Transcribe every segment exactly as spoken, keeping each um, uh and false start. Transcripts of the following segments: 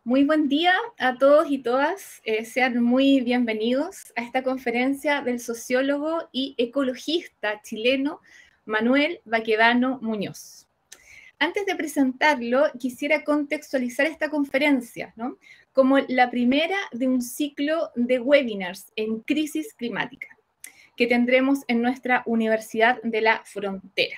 Muy buen día a todos y todas. Eh, sean muy bienvenidos a esta conferencia del sociólogo y ecologista chileno Manuel Baquedano Muñoz. Antes de presentarlo, quisiera contextualizar esta conferencia, ¿no?, como la primera de un ciclo de webinars en crisis climática que tendremos en nuestra Universidad de la Frontera.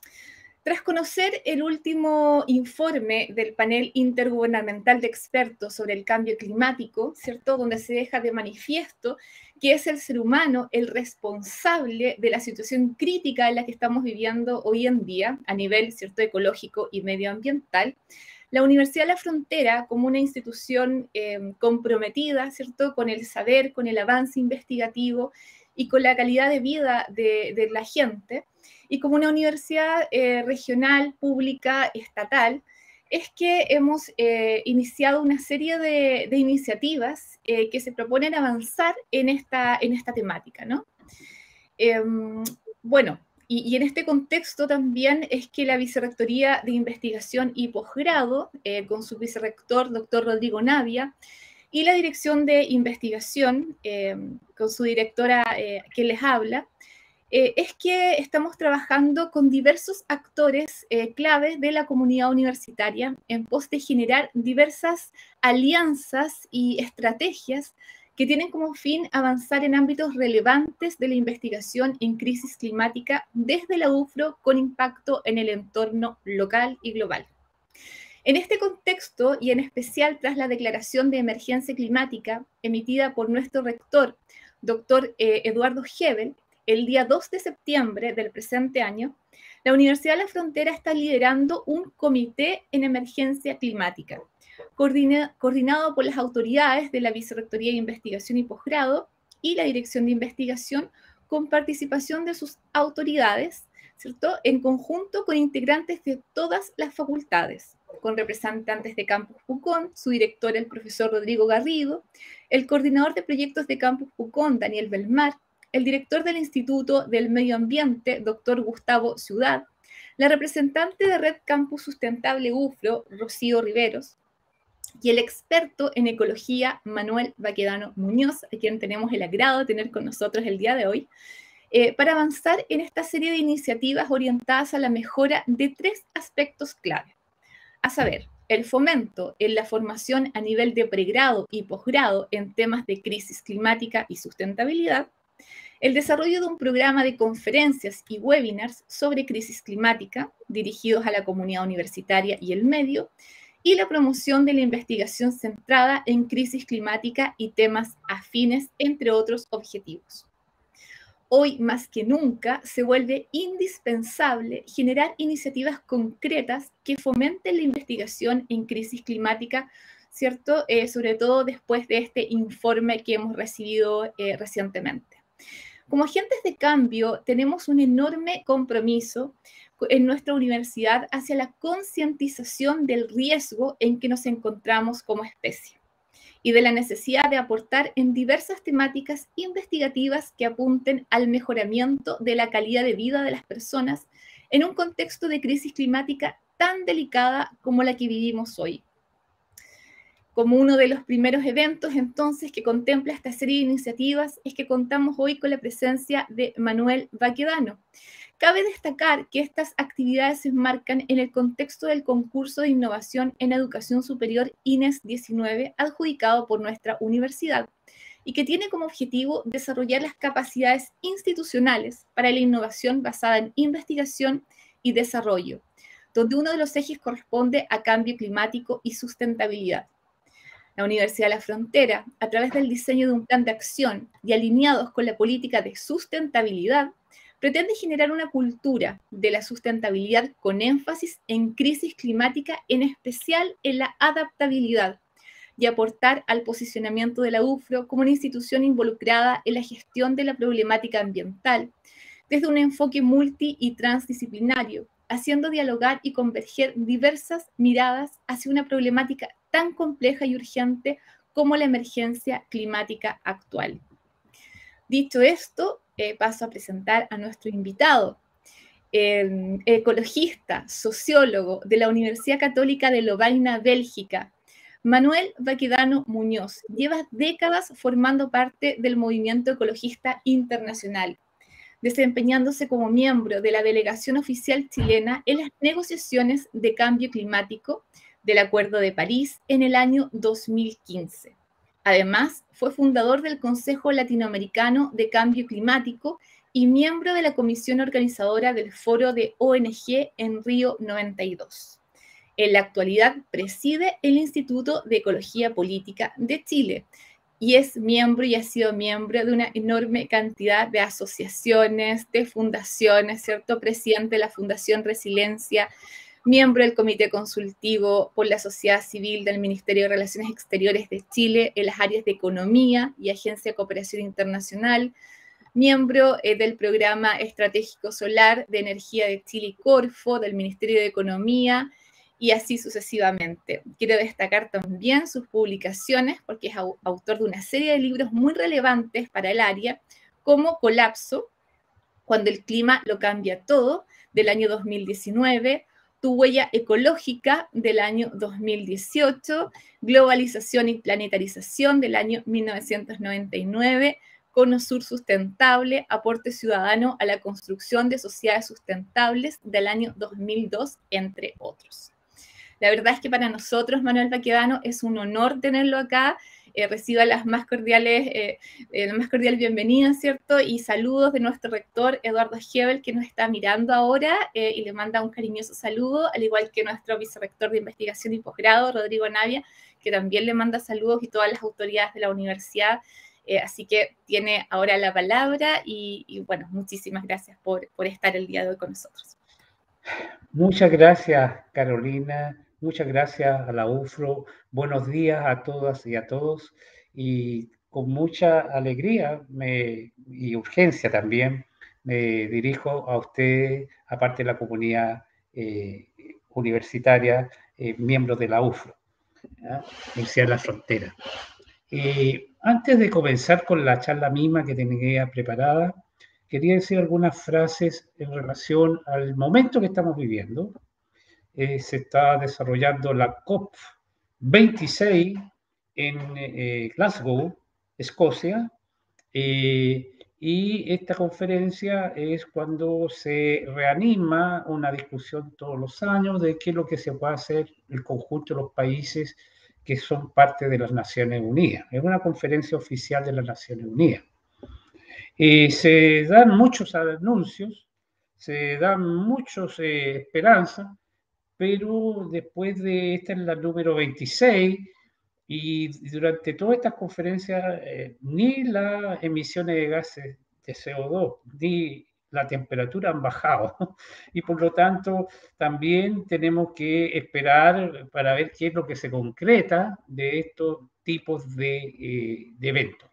Tras conocer el último informe del panel intergubernamental de expertos sobre el cambio climático, ¿cierto?, donde se deja de manifiesto que es el ser humano el responsable de la situación crítica en la que estamos viviendo hoy en día a nivel, ¿cierto?, ecológico y medioambiental, la Universidad de la Frontera, como una institución eh, comprometida, ¿cierto?, con el saber, con el avance investigativo y con la calidad de vida de, de la gente, y como una universidad eh, regional, pública, estatal, es que hemos eh, iniciado una serie de, de iniciativas eh, que se proponen avanzar en esta, en esta temática, ¿no? Eh, bueno, y, y en este contexto también es que la Vicerrectoría de Investigación y Posgrado, eh, con su vicerrector, doctor Rodrigo Navia, y la Dirección de Investigación, eh, con su directora eh, que les habla, Eh, es que estamos trabajando con diversos actores eh, claves de la comunidad universitaria en pos de generar diversas alianzas y estrategias que tienen como fin avanzar en ámbitos relevantes de la investigación en crisis climática desde la U F R O con impacto en el entorno local y global. En este contexto, y en especial tras la declaración de emergencia climática emitida por nuestro rector, doctor eh, Eduardo Hebel, el día dos de septiembre del presente año, la Universidad de la Frontera está liderando un comité en emergencia climática, coordina, coordinado por las autoridades de la Vicerrectoría de Investigación y Posgrado y la Dirección de Investigación, con participación de sus autoridades, ¿cierto?, en conjunto con integrantes de todas las facultades, con representantes de Campus Pucón, su director, el profesor Rodrigo Garrido, el coordinador de proyectos de Campus Pucón, Daniel Belmar, el director del Instituto del Medio Ambiente, doctor Gustavo Ciudad, la representante de Red Campus Sustentable U F R O, Rocío Riveros, y el experto en ecología, Manuel Baquedano Muñoz, a quien tenemos el agrado de tener con nosotros el día de hoy, eh, para avanzar en esta serie de iniciativas orientadas a la mejora de tres aspectos clave, a saber, el fomento en la formación a nivel de pregrado y posgrado en temas de crisis climática y sustentabilidad, el desarrollo de un programa de conferencias y webinars sobre crisis climática dirigidos a la comunidad universitaria y el medio, y la promoción de la investigación centrada en crisis climática y temas afines, entre otros objetivos. Hoy más que nunca se vuelve indispensable generar iniciativas concretas que fomenten la investigación en crisis climática, ¿cierto? Eh, sobre todo después de este informe que hemos recibido eh, recientemente. Como agentes de cambio, tenemos un enorme compromiso en nuestra universidad hacia la concientización del riesgo en que nos encontramos como especie y de la necesidad de aportar en diversas temáticas investigativas que apunten al mejoramiento de la calidad de vida de las personas en un contexto de crisis climática tan delicada como la que vivimos hoy. Como uno de los primeros eventos, entonces, que contempla esta serie de iniciativas, es que contamos hoy con la presencia de Manuel Baquedano. Cabe destacar que estas actividades se enmarcan en el contexto del concurso de innovación en educación superior I N E S diecinueve, adjudicado por nuestra universidad, y que tiene como objetivo desarrollar las capacidades institucionales para la innovación basada en investigación y desarrollo, donde uno de los ejes corresponde a cambio climático y sustentabilidad. La Universidad de la Frontera, a través del diseño de un plan de acción y alineados con la política de sustentabilidad, pretende generar una cultura de la sustentabilidad con énfasis en crisis climática, en especial en la adaptabilidad, y aportar al posicionamiento de la U F R O como una institución involucrada en la gestión de la problemática ambiental, desde un enfoque multi y transdisciplinario, haciendo dialogar y converger diversas miradas hacia una problemática tan compleja y urgente como la emergencia climática actual. Dicho esto, eh, paso a presentar a nuestro invitado, eh, ecologista, sociólogo de la Universidad Católica de Lovaina, Bélgica, Manuel Baquedano Muñoz lleva décadas formando parte del movimiento ecologista internacional, desempeñándose como miembro de la delegación oficial chilena en las negociaciones de cambio climático del Acuerdo de París en el año dos mil quince. Además, fue fundador del Consejo Latinoamericano de Cambio Climático y miembro de la comisión organizadora del Foro de O N G en Río noventa y dos. En la actualidad preside el Instituto de Ecología Política de Chile y es miembro y ha sido miembro de una enorme cantidad de asociaciones, de fundaciones, ¿cierto? Presidente de la Fundación Resiliencia, miembro del Comité Consultivo por la Sociedad Civil del Ministerio de Relaciones Exteriores de Chile en las áreas de Economía y Agencia de Cooperación Internacional, miembro eh, del Programa Estratégico Solar de Energía de Chile y Corfo, del Ministerio de Economía, y así sucesivamente. Quiero destacar también sus publicaciones, porque es au- autor de una serie de libros muy relevantes para el área, como Colapso, cuando el clima lo cambia todo, del año dos mil diecinueve, Tu huella ecológica, del año dos mil dieciocho, Globalización y planetarización, del año mil novecientos noventa y nueve, Cono Sur Sustentable, aporte ciudadano a la construcción de sociedades sustentables, del año dos mil dos, entre otros. La verdad es que para nosotros, Manuel Baquedano, es un honor tenerlo acá. Eh, reciba las más cordiales, eh, eh, la más cordial bienvenida, ¿cierto? Y saludos de nuestro rector, Eduardo Hebel, que nos está mirando ahora eh, y le manda un cariñoso saludo, al igual que nuestro vicerrector de investigación y posgrado, Rodrigo Navia, que también le manda saludos, y todas las autoridades de la universidad. Eh, así que tiene ahora la palabra y, y bueno, muchísimas gracias por, por estar el día de hoy con nosotros. Muchas gracias, Carolina. Muchas gracias a la U F R O. Buenos días a todas y a todos. Y con mucha alegría me, y urgencia también me dirijo a usted, aparte de la comunidad eh, universitaria, eh, miembros de la U F R O, ¿ya? Universidad de la Frontera. Eh, antes de comenzar con la charla misma que tenía preparada, quería decir algunas frases en relación al momento que estamos viviendo. Eh, se está desarrollando la COP veintiséis en eh, Glasgow, Escocia, eh, y esta conferencia es cuando se reanima una discusión todos los años de qué es lo que se puede hacer el conjunto de los países que son parte de las Naciones Unidas. Es una conferencia oficial de las Naciones Unidas. Eh, se dan muchos anuncios, se dan muchas eh, esperanzas, pero después de esta es la número veintiséis, y durante todas estas conferencias eh, ni las emisiones de gases de C O dos ni la temperatura han bajado, y por lo tanto también tenemos que esperar para ver qué es lo que se concreta de estos tipos de, eh, de eventos.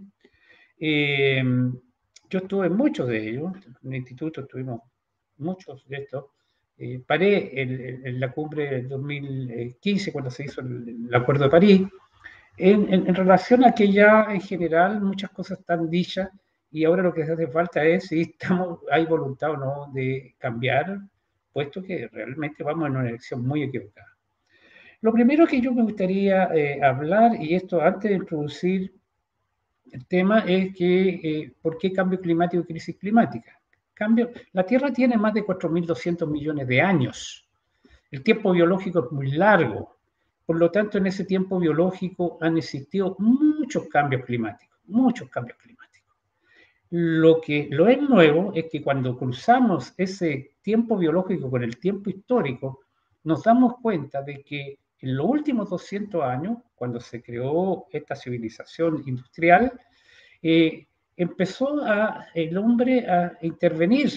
Eh, yo estuve en muchos de ellos, en el instituto estuvimos muchos de estos. Eh, paré en, en la cumbre del dos mil quince, cuando se hizo el, el Acuerdo de París, en, en, en relación a que ya en general muchas cosas están dichas, y ahora lo que hace falta es si estamos, hay voluntad o no de cambiar, puesto que realmente vamos en una elección muy equivocada. Lo primero que yo me gustaría eh, hablar, y esto antes de introducir el tema, es que eh, ¿por qué cambio climático y crisis climática? Cambio, la Tierra tiene más de cuatro mil doscientos millones de años. El tiempo biológico es muy largo. Por lo tanto, en ese tiempo biológico han existido muchos cambios climáticos, muchos cambios climáticos. Lo que lo es nuevo es que cuando cruzamos ese tiempo biológico con el tiempo histórico, nos damos cuenta de que en los últimos doscientos años, cuando se creó esta civilización industrial, eh, empezó a, el hombre a intervenir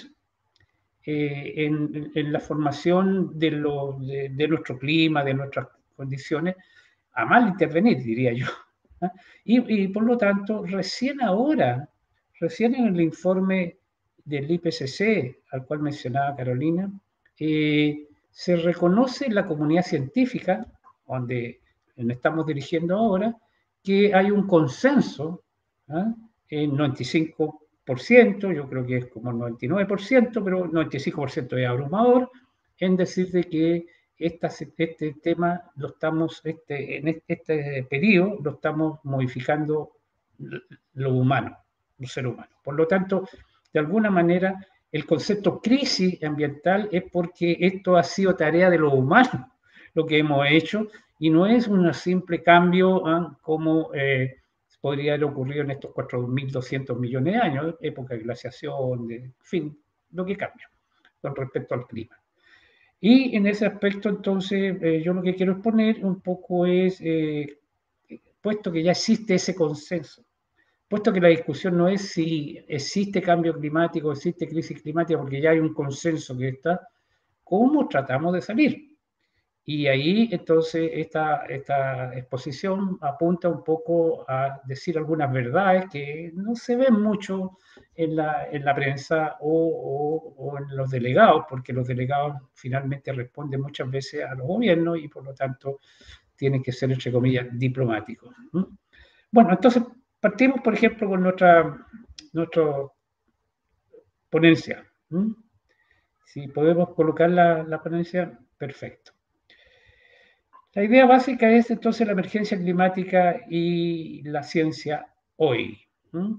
eh, en, en la formación de, lo, de, de nuestro clima, de nuestras condiciones, a mal intervenir, diría yo. ¿eh? Y, y por lo tanto, recién ahora, recién en el informe del I P C C, al cual mencionaba Carolina, eh, se reconoce en la comunidad científica, donde nos estamos dirigiendo ahora, que hay un consenso, ¿eh? en noventa y cinco por ciento, yo creo que es como el noventa y nueve por ciento, pero el noventa y cinco por ciento es abrumador, en decir de que esta, este tema lo estamos, este, en este periodo lo estamos modificando lo humano, lo ser humano. Por lo tanto, de alguna manera, el concepto crisis ambiental es porque esto ha sido tarea de los humanos, lo que hemos hecho, y no es un simple cambio ¿eh? como eh, podría haber ocurrido en estos cuatro mil doscientos millones de años, época de glaciación, de, en fin, lo que cambia con respecto al clima. Y en ese aspecto, entonces, eh, yo lo que quiero exponer un poco es, eh, puesto que ya existe ese consenso, puesto que la discusión no es si existe cambio climático, existe crisis climática, porque ya hay un consenso que está, ¿cómo tratamos de salir? Y ahí, entonces, esta, esta exposición apunta un poco a decir algunas verdades que no se ven mucho en la, en la prensa o, o, o en los delegados, porque los delegados finalmente responden muchas veces a los gobiernos y, por lo tanto, tienen que ser, entre comillas, diplomáticos. ¿Mm? Bueno, entonces, partimos, por ejemplo, con nuestra, nuestra ponencia. ¿Mm? Si podemos colocar la, la ponencia, perfecto. La idea básica es entonces la emergencia climática y la ciencia hoy. ¿Mm?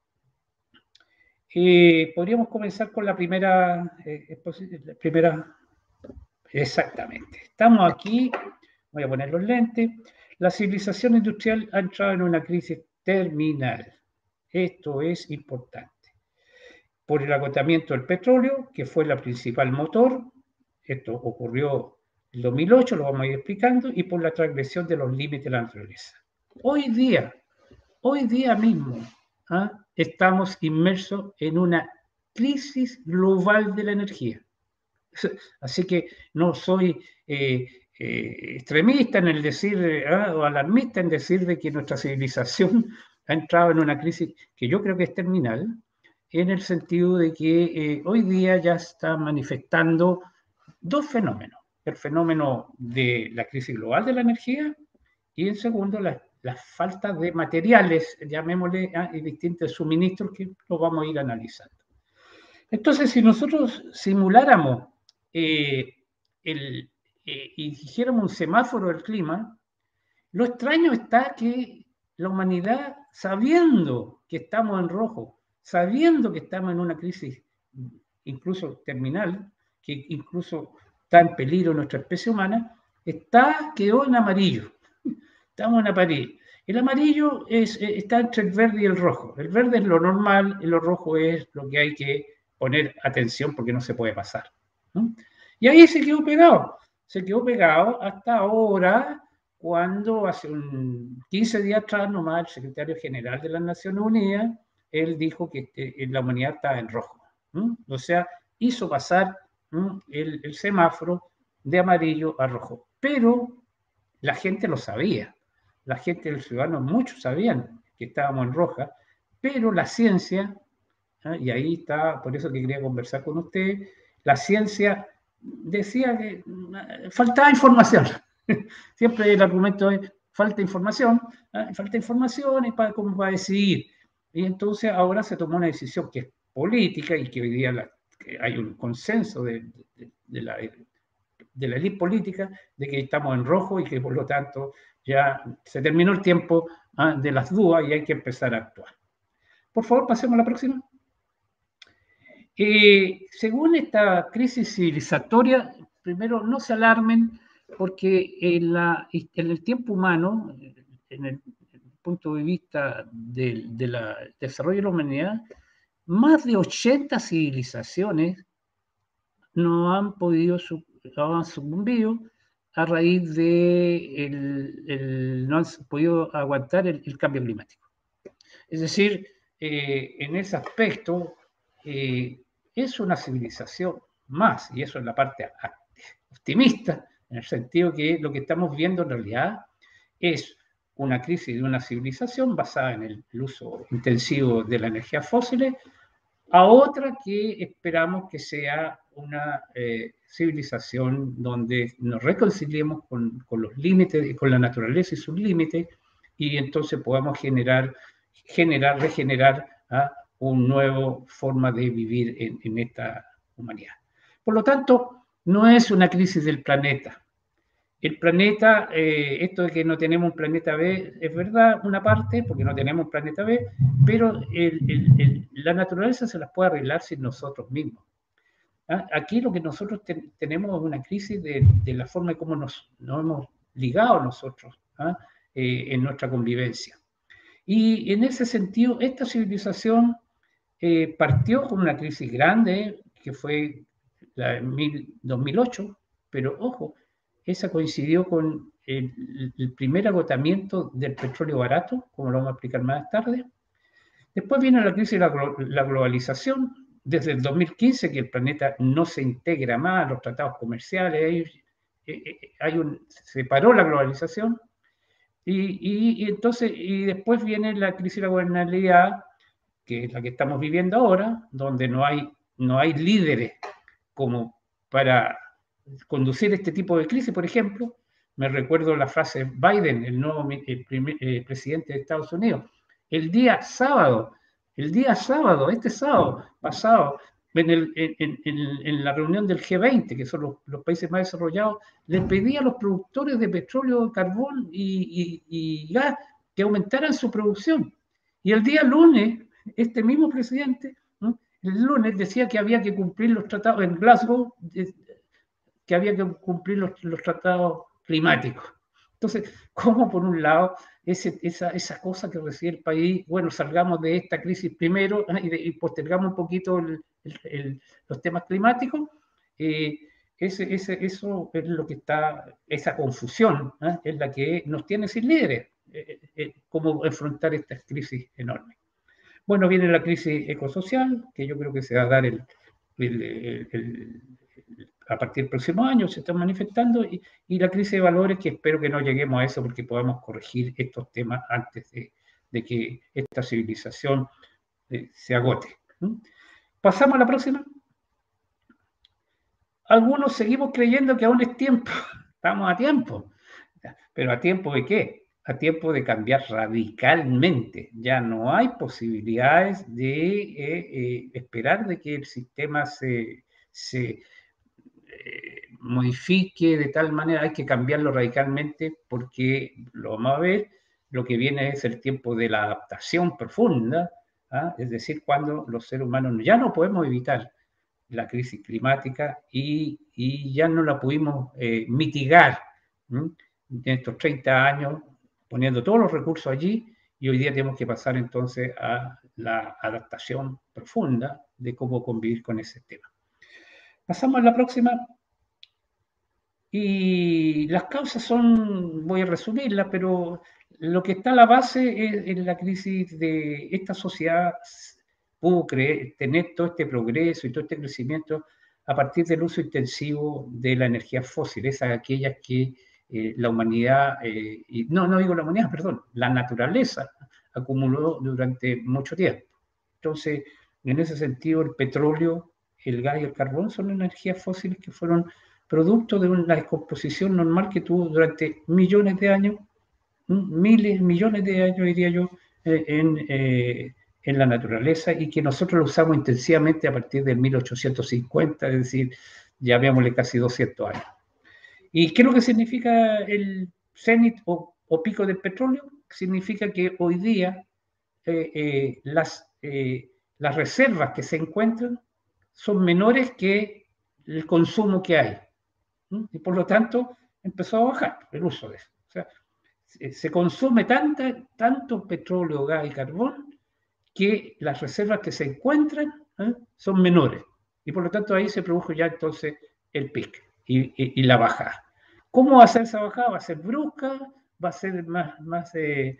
Eh, podríamos comenzar con la primera, eh, la primera, exactamente. Estamos aquí, voy a poner los lentes. La civilización industrial ha entrado en una crisis terminal. Esto es importante. Por el agotamiento del petróleo, que fue la principal motor, esto ocurrió en dos mil ocho, lo vamos a ir explicando, y por la transgresión de los límites de la naturaleza. Hoy día, hoy día mismo, ¿ah? estamos inmersos en una crisis global de la energía. Así que no soy eh, eh, extremista en el decir, ¿eh? o alarmista en decir de que nuestra civilización ha entrado en una crisis que yo creo que es terminal, en el sentido de que eh, hoy día ya está manifestando dos fenómenos. El fenómeno de la crisis global de la energía y, en segundo, la, la falta de materiales, llamémosle, ¿ah? y distintos suministros que los vamos a ir analizando. Entonces, si nosotros simuláramos eh, el, eh, y hiciéramos un semáforo del clima, lo extraño está que la humanidad, sabiendo que estamos en rojo, sabiendo que estamos en una crisis incluso terminal, que incluso está en peligro nuestra especie humana, está, quedó en amarillo. Estamos en amarillo. El amarillo es, está entre el verde y el rojo. El verde es lo normal y lo rojo es lo que hay que poner atención porque no se puede pasar. ¿No? Y ahí se quedó pegado. Se quedó pegado hasta ahora, cuando hace un quince días atrás nomás el secretario general de las Naciones Unidas, él dijo que eh, la humanidad estaba en rojo. ¿no? O sea, hizo pasar el, el semáforo de amarillo a rojo. Pero la gente lo sabía. La gente, los ciudadanos, muchos sabían que estábamos en roja, pero la ciencia, ¿eh? y ahí está, por eso que quería conversar con usted, la ciencia decía que faltaba información. Siempre el argumento es falta información, ¿eh? falta información y para, como para decidir. Y entonces ahora se tomó una decisión que es política y que hoy día la, que hay un consenso de, de, de la de la élite política, de que estamos en rojo y que por lo tanto ya se terminó el tiempo ¿eh? de las dudas y hay que empezar a actuar. Por favor, pasemos a la próxima. Eh, según esta crisis civilizatoria, primero no se alarmen porque en, la, en el tiempo humano, en el, en el punto de vista del de la, desarrollo de la humanidad, más de ochenta civilizaciones no han podido han sucumbido a raíz de el, el, no han podido aguantar el, el cambio climático. Es decir, eh, en ese aspecto eh, es una civilización más, y eso es la parte optimista, en el sentido que lo que estamos viendo en realidad es una crisis de una civilización basada en el, el uso intensivo de la energía fósil, a otra que esperamos que sea una eh, civilización donde nos reconciliemos con, con los límites, con la naturaleza y sus límites, y entonces podamos generar, generar regenerar ¿ah? una nueva forma de vivir en, en esta humanidad. Por lo tanto, no es una crisis del planeta, el planeta, eh, esto de que no tenemos un planeta B, es verdad, una parte, porque no tenemos un planeta B, pero el, el, el, la naturaleza se las puede arreglar sin nosotros mismos. ¿Ah? Aquí lo que nosotros te, tenemos es una crisis de, de la forma en cómo nos, nos hemos ligado nosotros ¿ah? eh, en nuestra convivencia. Y en ese sentido, esta civilización eh, partió con una crisis grande, que fue la de dos mil ocho, pero ojo, esa coincidió con el, el primer agotamiento del petróleo barato, como lo vamos a explicar más tarde. Después viene la crisis de la, la globalización, desde el dos mil quince, que el planeta no se integra más a los tratados comerciales, hay, hay un, se paró la globalización, y, y, y entonces, y después viene la crisis de la gobernabilidad, que es la que estamos viviendo ahora, donde no hay, no hay líderes como para conducir este tipo de crisis. Por ejemplo, me recuerdo la frase de Biden, el nuevo el primer, eh, presidente de Estados Unidos, el día sábado, el día sábado, este sábado pasado, en, el, en, en, en la reunión del G veinte, que son los, los países más desarrollados, le pedía a los productores de petróleo, carbón y, y, y gas que aumentaran su producción. Y el día lunes, este mismo presidente, ¿no? el lunes decía que había que cumplir los tratados en Glasgow, que había que cumplir los, los tratados climáticos. Entonces, ¿cómo por un lado ese, esa, esa cosa que recibe el país, bueno, salgamos de esta crisis primero y, de, y postergamos un poquito el, el, el, los temas climáticos? Eh, ese, ese, eso es lo que está, esa confusión ¿eh? es la que nos tiene sin líderes, eh, eh, cómo enfrentar estas crisis enormes. Bueno, viene la crisis ecosocial, que yo creo que se va a dar el, el, el, el, a partir del próximo año, se está manifestando, y, y la crisis de valores, que espero que no lleguemos a eso porque podamos corregir estos temas antes de, de que esta civilización eh, se agote. ¿Mm? Pasamos a la próxima. Algunos seguimos creyendo que aún es tiempo, estamos a tiempo, pero ¿a tiempo de qué? A tiempo de cambiar radicalmente. Ya no hay posibilidades de eh, eh, esperar de que el sistema se, se eh, modifique de tal manera, hay que cambiarlo radicalmente porque lo vamos a ver, lo que viene es el tiempo de la adaptación profunda, ¿ah? Es decir, cuando los seres humanos ya no podemos evitar la crisis climática y, y ya no la pudimos eh, mitigar ¿sí? en estos treinta años, poniendo todos los recursos allí, y hoy día tenemos que pasar entonces a la adaptación profunda de cómo convivir con ese tema. Pasamos a la próxima. Y las causas son, voy a resumirlas, pero lo que está a la base es, es la crisis de esta sociedad pudo creer, tener todo este progreso y todo este crecimiento a partir del uso intensivo de la energía fósil, esas aquellas que eh, la humanidad, eh, y no, no digo la humanidad, perdón, la naturaleza acumuló durante mucho tiempo. Entonces, en ese sentido, el petróleo, el gas y el carbón son energías fósiles que fueron producto de una descomposición normal que tuvo durante millones de años, miles, millones de años, diría yo, eh, en, eh, en la naturaleza, y que nosotros lo usamos intensivamente a partir de mil ochocientos cincuenta, es decir, ya veámosle casi doscientos años. ¿Y qué es lo que significa el cenit o, o pico del petróleo? Significa que hoy día eh, eh, las, eh, las reservas que se encuentran son menores que el consumo que hay. Y por lo tanto empezó a bajar el uso de eso. O sea, se consume tanta, tanto petróleo, gas y carbón que las reservas que se encuentran ¿eh? son menores. Y por lo tanto ahí se produjo ya entonces el pic y, y, y la bajada. ¿Cómo va a ser esa bajada? ¿Va a ser brusca? ¿Va a ser más, más, eh,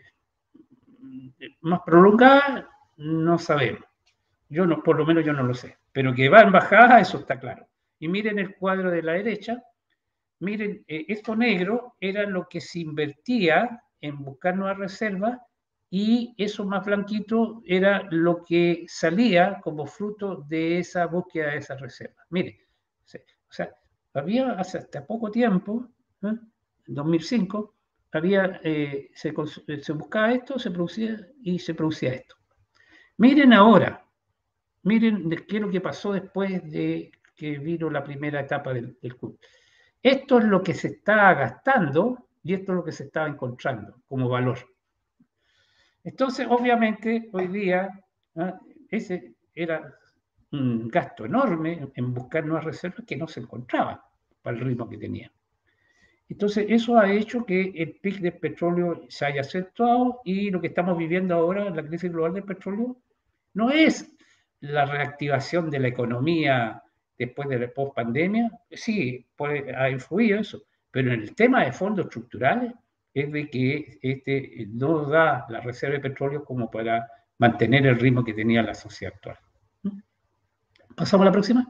más prolongada? No sabemos. Yo no, por lo menos yo no lo sé. Pero que va en bajada, eso está claro. Y miren el cuadro de la derecha. Miren, eh, esto negro era lo que se invertía en buscar nuevas reservas, y eso más blanquito era lo que salía como fruto de esa búsqueda de esas reservas. Miren, o sea, había hace hasta poco tiempo, ¿eh? en dos mil cinco, había, eh, se, se buscaba esto, se producía y se producía esto. Miren ahora, miren qué es lo que pasó después de que vino la primera etapa del, del club. esto es lo que se está gastando y esto es lo que se estaba encontrando como valor. Entonces, obviamente, hoy día, ¿eh? ese era un gasto enorme en buscar nuevas reservas que no se encontraban para el ritmo que tenía. Entonces, eso ha hecho que el pic del petróleo se haya acentuado y lo que estamos viviendo ahora, la crisis global del petróleo, no es la reactivación de la economía después de la post-pandemia. Sí, puede, ha influido eso, pero en el tema de fondos estructurales es de que este no da la reserva de petróleo como para mantener el ritmo que tenía la sociedad actual. Pasamos a la próxima.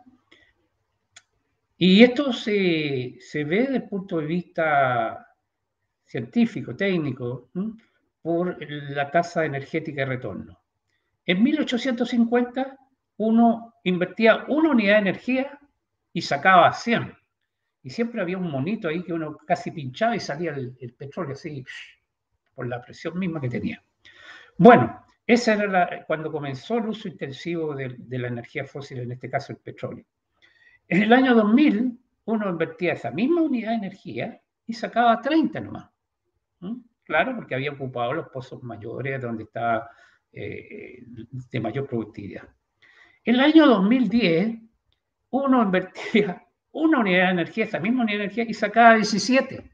Y esto se, se ve desde el punto de vista científico, técnico, ¿sí? Por la tasa energética de retorno. En mil ochocientos cincuenta uno invertía una unidad de energía y sacaba cien. Y siempre había un monito ahí que uno casi pinchaba y salía el, el petróleo así, por la presión misma que tenía. Bueno, esa era la, cuando comenzó el uso intensivo de, de la energía fósil, en este caso el petróleo. En el año dos mil, uno invertía esa misma unidad de energía y sacaba treinta nomás. ¿Mm? Claro, porque había ocupado los pozos mayores donde estaba eh, de mayor productividad. En el año dos mil diez, uno invertía una unidad de energía, esa misma unidad de energía, y sacaba diecisiete.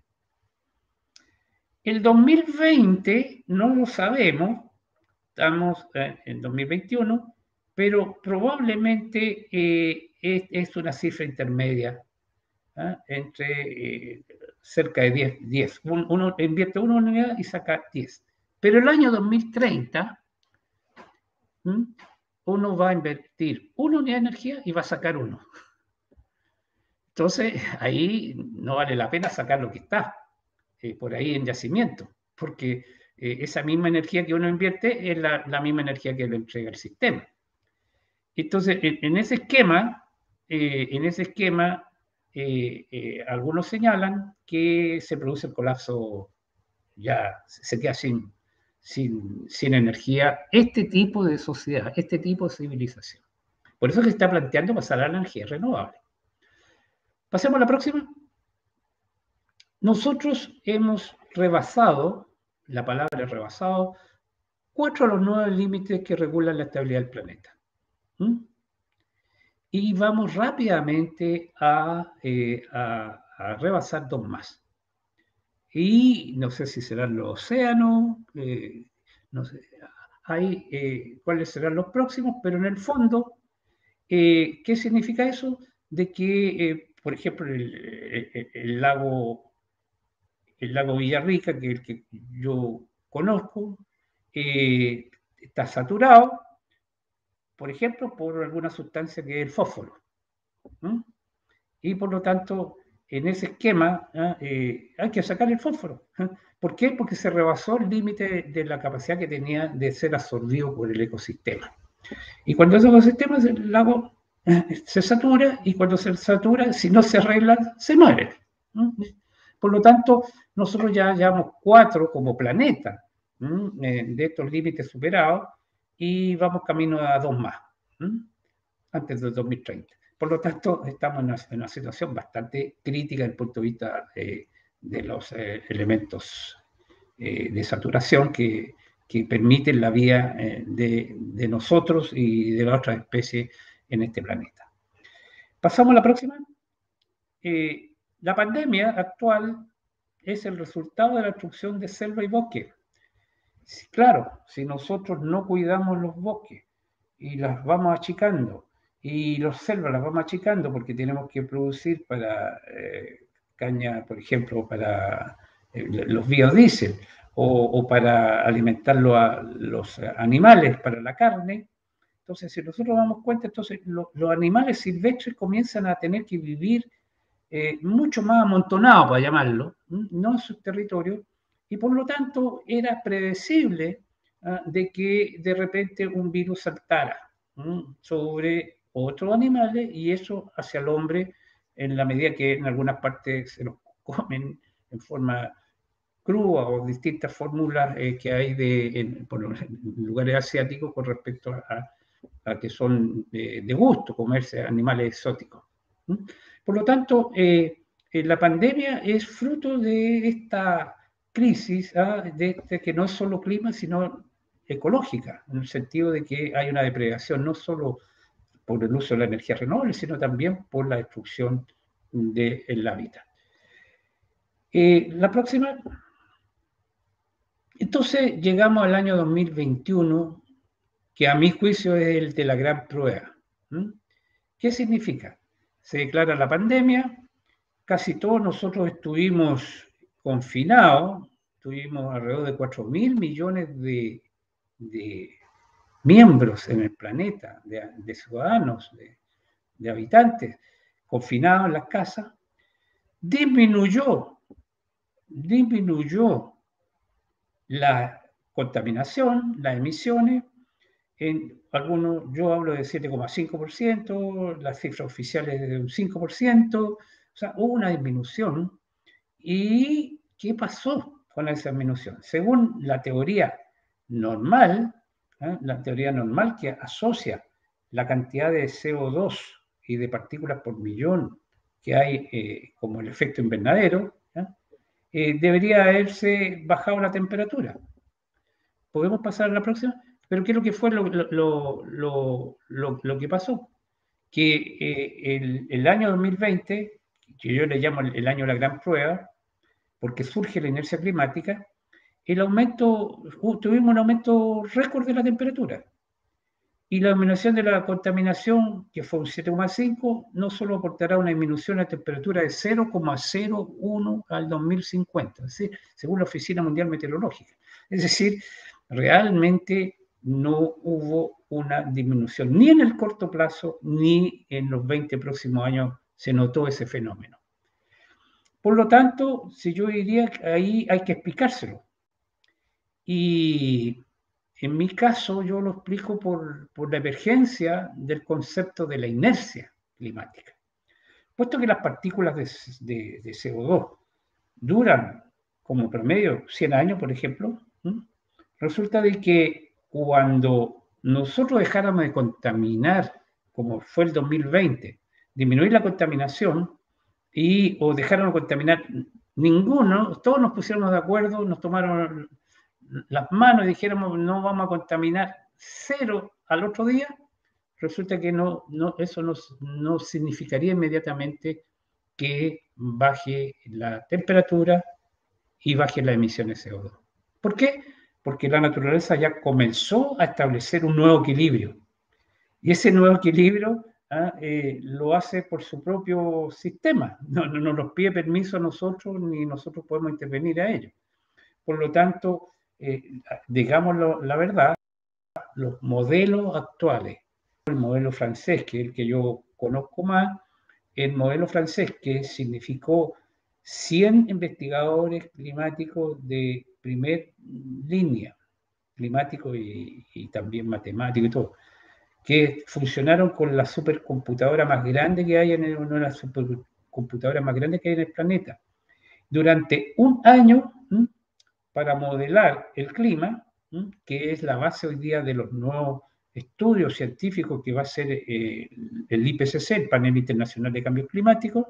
El dos mil veinte no lo sabemos, estamos eh, en dos mil veintiuno, pero probablemente eh, es, es una cifra intermedia, ¿eh? entre eh, cerca de diez. diez. Uno, uno invierte una unidad y saca diez. Pero el año dos mil treinta, ¿m? uno va a invertir una unidad de energía y va a sacar uno. Entonces, ahí no vale la pena sacar lo que está eh, por ahí en yacimiento, porque eh, esa misma energía que uno invierte es la, la misma energía que le entrega el sistema. Entonces, en, en ese esquema, eh, en ese esquema, eh, eh, algunos señalan que se produce el colapso, ya se queda sin, sin, sin energía este tipo de sociedad, este tipo de civilización. Por eso que se está planteando pasar a la energía renovable. Pasemos a la próxima. Nosotros hemos rebasado, la palabra rebasado, cuatro de los nueve límites que regulan la estabilidad del planeta. ¿Mm? Y vamos rápidamente a, eh, a, a rebasar dos más. Y no sé si serán los océanos, eh, no sé, hay eh, cuáles serán los próximos, pero en el fondo, eh, ¿qué significa eso? De que, eh, por ejemplo, el, el, el lago el lago Villarrica, que es el que yo conozco, eh, está saturado, por ejemplo, por alguna sustancia que es el fósforo. ¿Mm? Y por lo tanto, en ese esquema eh, hay que sacar el fósforo. ¿Eh? ¿Por qué? Porque se rebasó el límite de la capacidad que tenía de ser absorbido por el ecosistema. Y cuando ese ecosistema, el lago eh, se satura, y cuando se satura, si no se arregla, se muere. ¿Eh? Por lo tanto, nosotros ya llevamos cuatro como planeta ¿eh? de estos límites superados y vamos camino a dos más, ¿eh? antes del dos mil treinta. Por lo tanto, estamos en una, en una situación bastante crítica desde el punto de vista eh, de los eh, elementos eh, de saturación que, que permiten la vida eh, de, de nosotros y de las otras especies en este planeta. Pasamos a la próxima. Eh, la pandemia actual es el resultado de la destrucción de selva y bosque. Claro, si nosotros no cuidamos los bosques y las vamos achicando, y los selvas las vamos achicando porque tenemos que producir para eh, caña, por ejemplo, para eh, los biodiesel o, o para alimentarlo a los animales, para la carne. Entonces, si nosotros damos cuenta, entonces lo, los animales silvestres comienzan a tener que vivir eh, mucho más amontonados, para llamarlo, no en sus territorios, y por lo tanto era predecible uh, de que de repente un virus saltara ¿no? sobre otros animales y eso hacia el hombre en la medida que en algunas partes se los comen en forma cruda o distintas fórmulas eh, que hay de, en, por, en lugares asiáticos con respecto a, a que son de, de gusto comerse animales exóticos. ¿no? Por lo tanto, eh, eh, la pandemia es fruto de esta crisis, ¿ah? de, de que no es solo clima, sino ecológica, en el sentido de que hay una depredación no solo por el uso de la energía renovable, sino también por la destrucción del hábitat. Eh, la próxima. Entonces llegamos al año dos mil veintiuno, que a mi juicio es el de la gran prueba. ¿Mm? ¿Qué significa? Se declara la pandemia, casi todos nosotros estuvimos confinados, tuvimos alrededor de cuatro mil millones de, de miembros en el planeta, de, de ciudadanos, de, de habitantes, confinados en las casas. Disminuyó, disminuyó la contaminación, las emisiones, en algunos, yo hablo de siete coma cinco por ciento, las cifras oficiales de un cinco por ciento, o sea, hubo una disminución. ¿Y qué pasó con esa disminución? Según la teoría normal, ¿eh? la teoría normal que asocia la cantidad de C O dos y de partículas por millón que hay eh, como el efecto invernadero, ¿eh? Eh, debería haberse bajado la temperatura. ¿Podemos pasar a la próxima? Pero ¿qué es lo que fue lo, lo, lo, lo, lo que pasó? Que eh, el, el año dos mil veinte, que yo le llamo el, el año de la gran prueba, porque surge la inercia climática, el aumento, uh, tuvimos un aumento récord de la temperatura. Y la disminución de la contaminación, que fue un siete coma cinco, no solo aportará una disminución de la temperatura de cero coma cero uno al dos mil cincuenta, ¿sí? Según la Oficina Mundial Meteorológica. Es decir, realmente no hubo una disminución, ni en el corto plazo, ni en los veinte próximos años se notó ese fenómeno. Por lo tanto, si yo diría que ahí hay que explicárselo. Y en mi caso, yo lo explico por, por la emergencia del concepto de la inercia climática. Puesto que las partículas de, de, de C O dos duran como promedio cien años, por ejemplo, ¿sí? Resulta de que cuando nosotros dejáramos de contaminar, como fue el dos mil veinte, disminuir la contaminación y, o dejaron de contaminar ninguno, todos nos pusiéramos de acuerdo, nos tomaron las manos y dijéramos no vamos a contaminar cero al otro día, resulta que no, no, eso no, no significaría inmediatamente que baje la temperatura y baje las emisiones de C O dos. ¿Por qué? Porque la naturaleza ya comenzó a establecer un nuevo equilibrio. Y ese nuevo equilibrio ¿ah? eh, lo hace por su propio sistema. No, no, no nos pide permiso a nosotros ni nosotros podemos intervenir a ello. Por lo tanto, eh, digamos lo, la verdad, los modelos actuales, el modelo francés, que es el que yo conozco más, el modelo francés que significó cien investigadores climáticos de primer línea, climáticos y, y también matemáticos y todo, que funcionaron con la supercomputadora más grande que hay en el, una de las supercomputadoras más grandes que hay en el planeta. Durante un año, ¿m? para modelar el clima, ¿m? que es la base hoy día de los nuevos estudios científicos que va a ser eh, el I P C C, el Panel Internacional de Cambios Climáticos.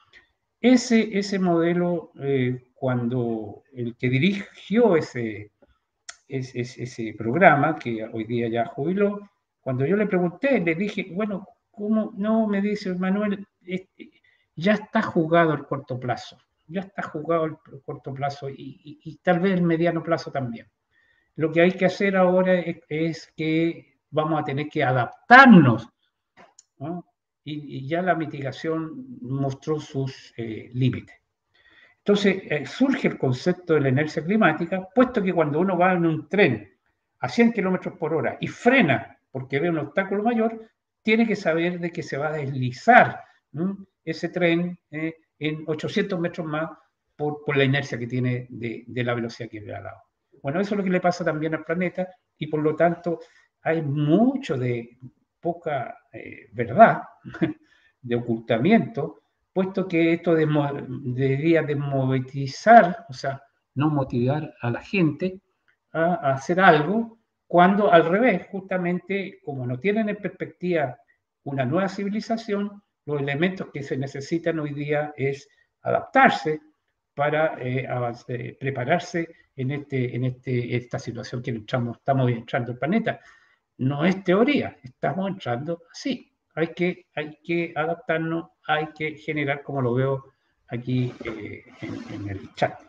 Ese, ese modelo, eh, cuando el que dirigió ese, ese, ese programa, que hoy día ya jubiló, cuando yo le pregunté, le dije, bueno, ¿cómo? No, me dice Manuel, este, ya está jugado el corto plazo, ya está jugado el corto plazo y, y, y tal vez el mediano plazo también. Lo que hay que hacer ahora es, es que vamos a tener que adaptarnos, ¿no? Y, y ya la mitigación mostró sus eh, límites. Entonces eh, surge el concepto de la inercia climática, puesto que cuando uno va en un tren a cien kilómetros por hora y frena porque ve un obstáculo mayor, tiene que saber de que se va a deslizar ¿no? ese tren eh, en ochocientos metros más por, por la inercia que tiene de, de la velocidad que ve al lado. Bueno, eso es lo que le pasa también al planeta y por lo tanto hay mucho de poca eh, verdad, de ocultamiento, puesto que esto de, debería desmovilizar, o sea, no motivar a la gente a, a hacer algo, cuando al revés, justamente, como no tienen en perspectiva una nueva civilización, los elementos que se necesitan hoy día es adaptarse, para eh, avance, prepararse en, este, en este, esta situación que entramos, estamos entrando al planeta. No es teoría, estamos entrando así. Hay que, hay que adaptarnos, hay que generar, como lo veo aquí eh, en, en el chat.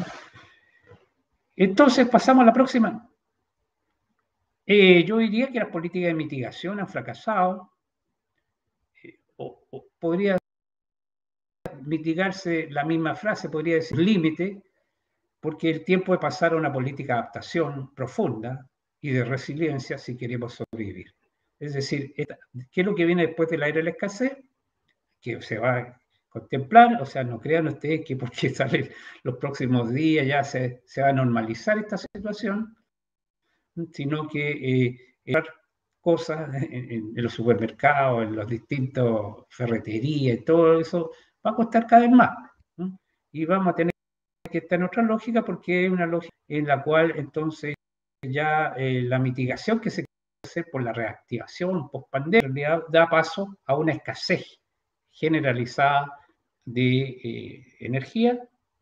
Entonces, pasamos a la próxima. Eh, yo diría que las políticas de mitigación han fracasado. Eh, o, o podría mitigarse la misma frase, podría decir límite, porque el tiempo de pasar a una política de adaptación profunda y de resiliencia si queremos sobrevivir. Es decir, ¿qué es lo que viene después de la era de la escasez? Que se va a contemplar, o sea, no crean ustedes que porque sale los próximos días ya se, se va a normalizar esta situación, sino que eh, cosas en, en los supermercados, en los distintos ferreterías, todo eso va a costar cada vez más, ¿no? Y vamos a tener que estar en otra lógica, porque es una lógica en la cual entonces ya eh, la mitigación que se quiere hacer por la reactivación post-pandemia da paso a una escasez generalizada de eh, energía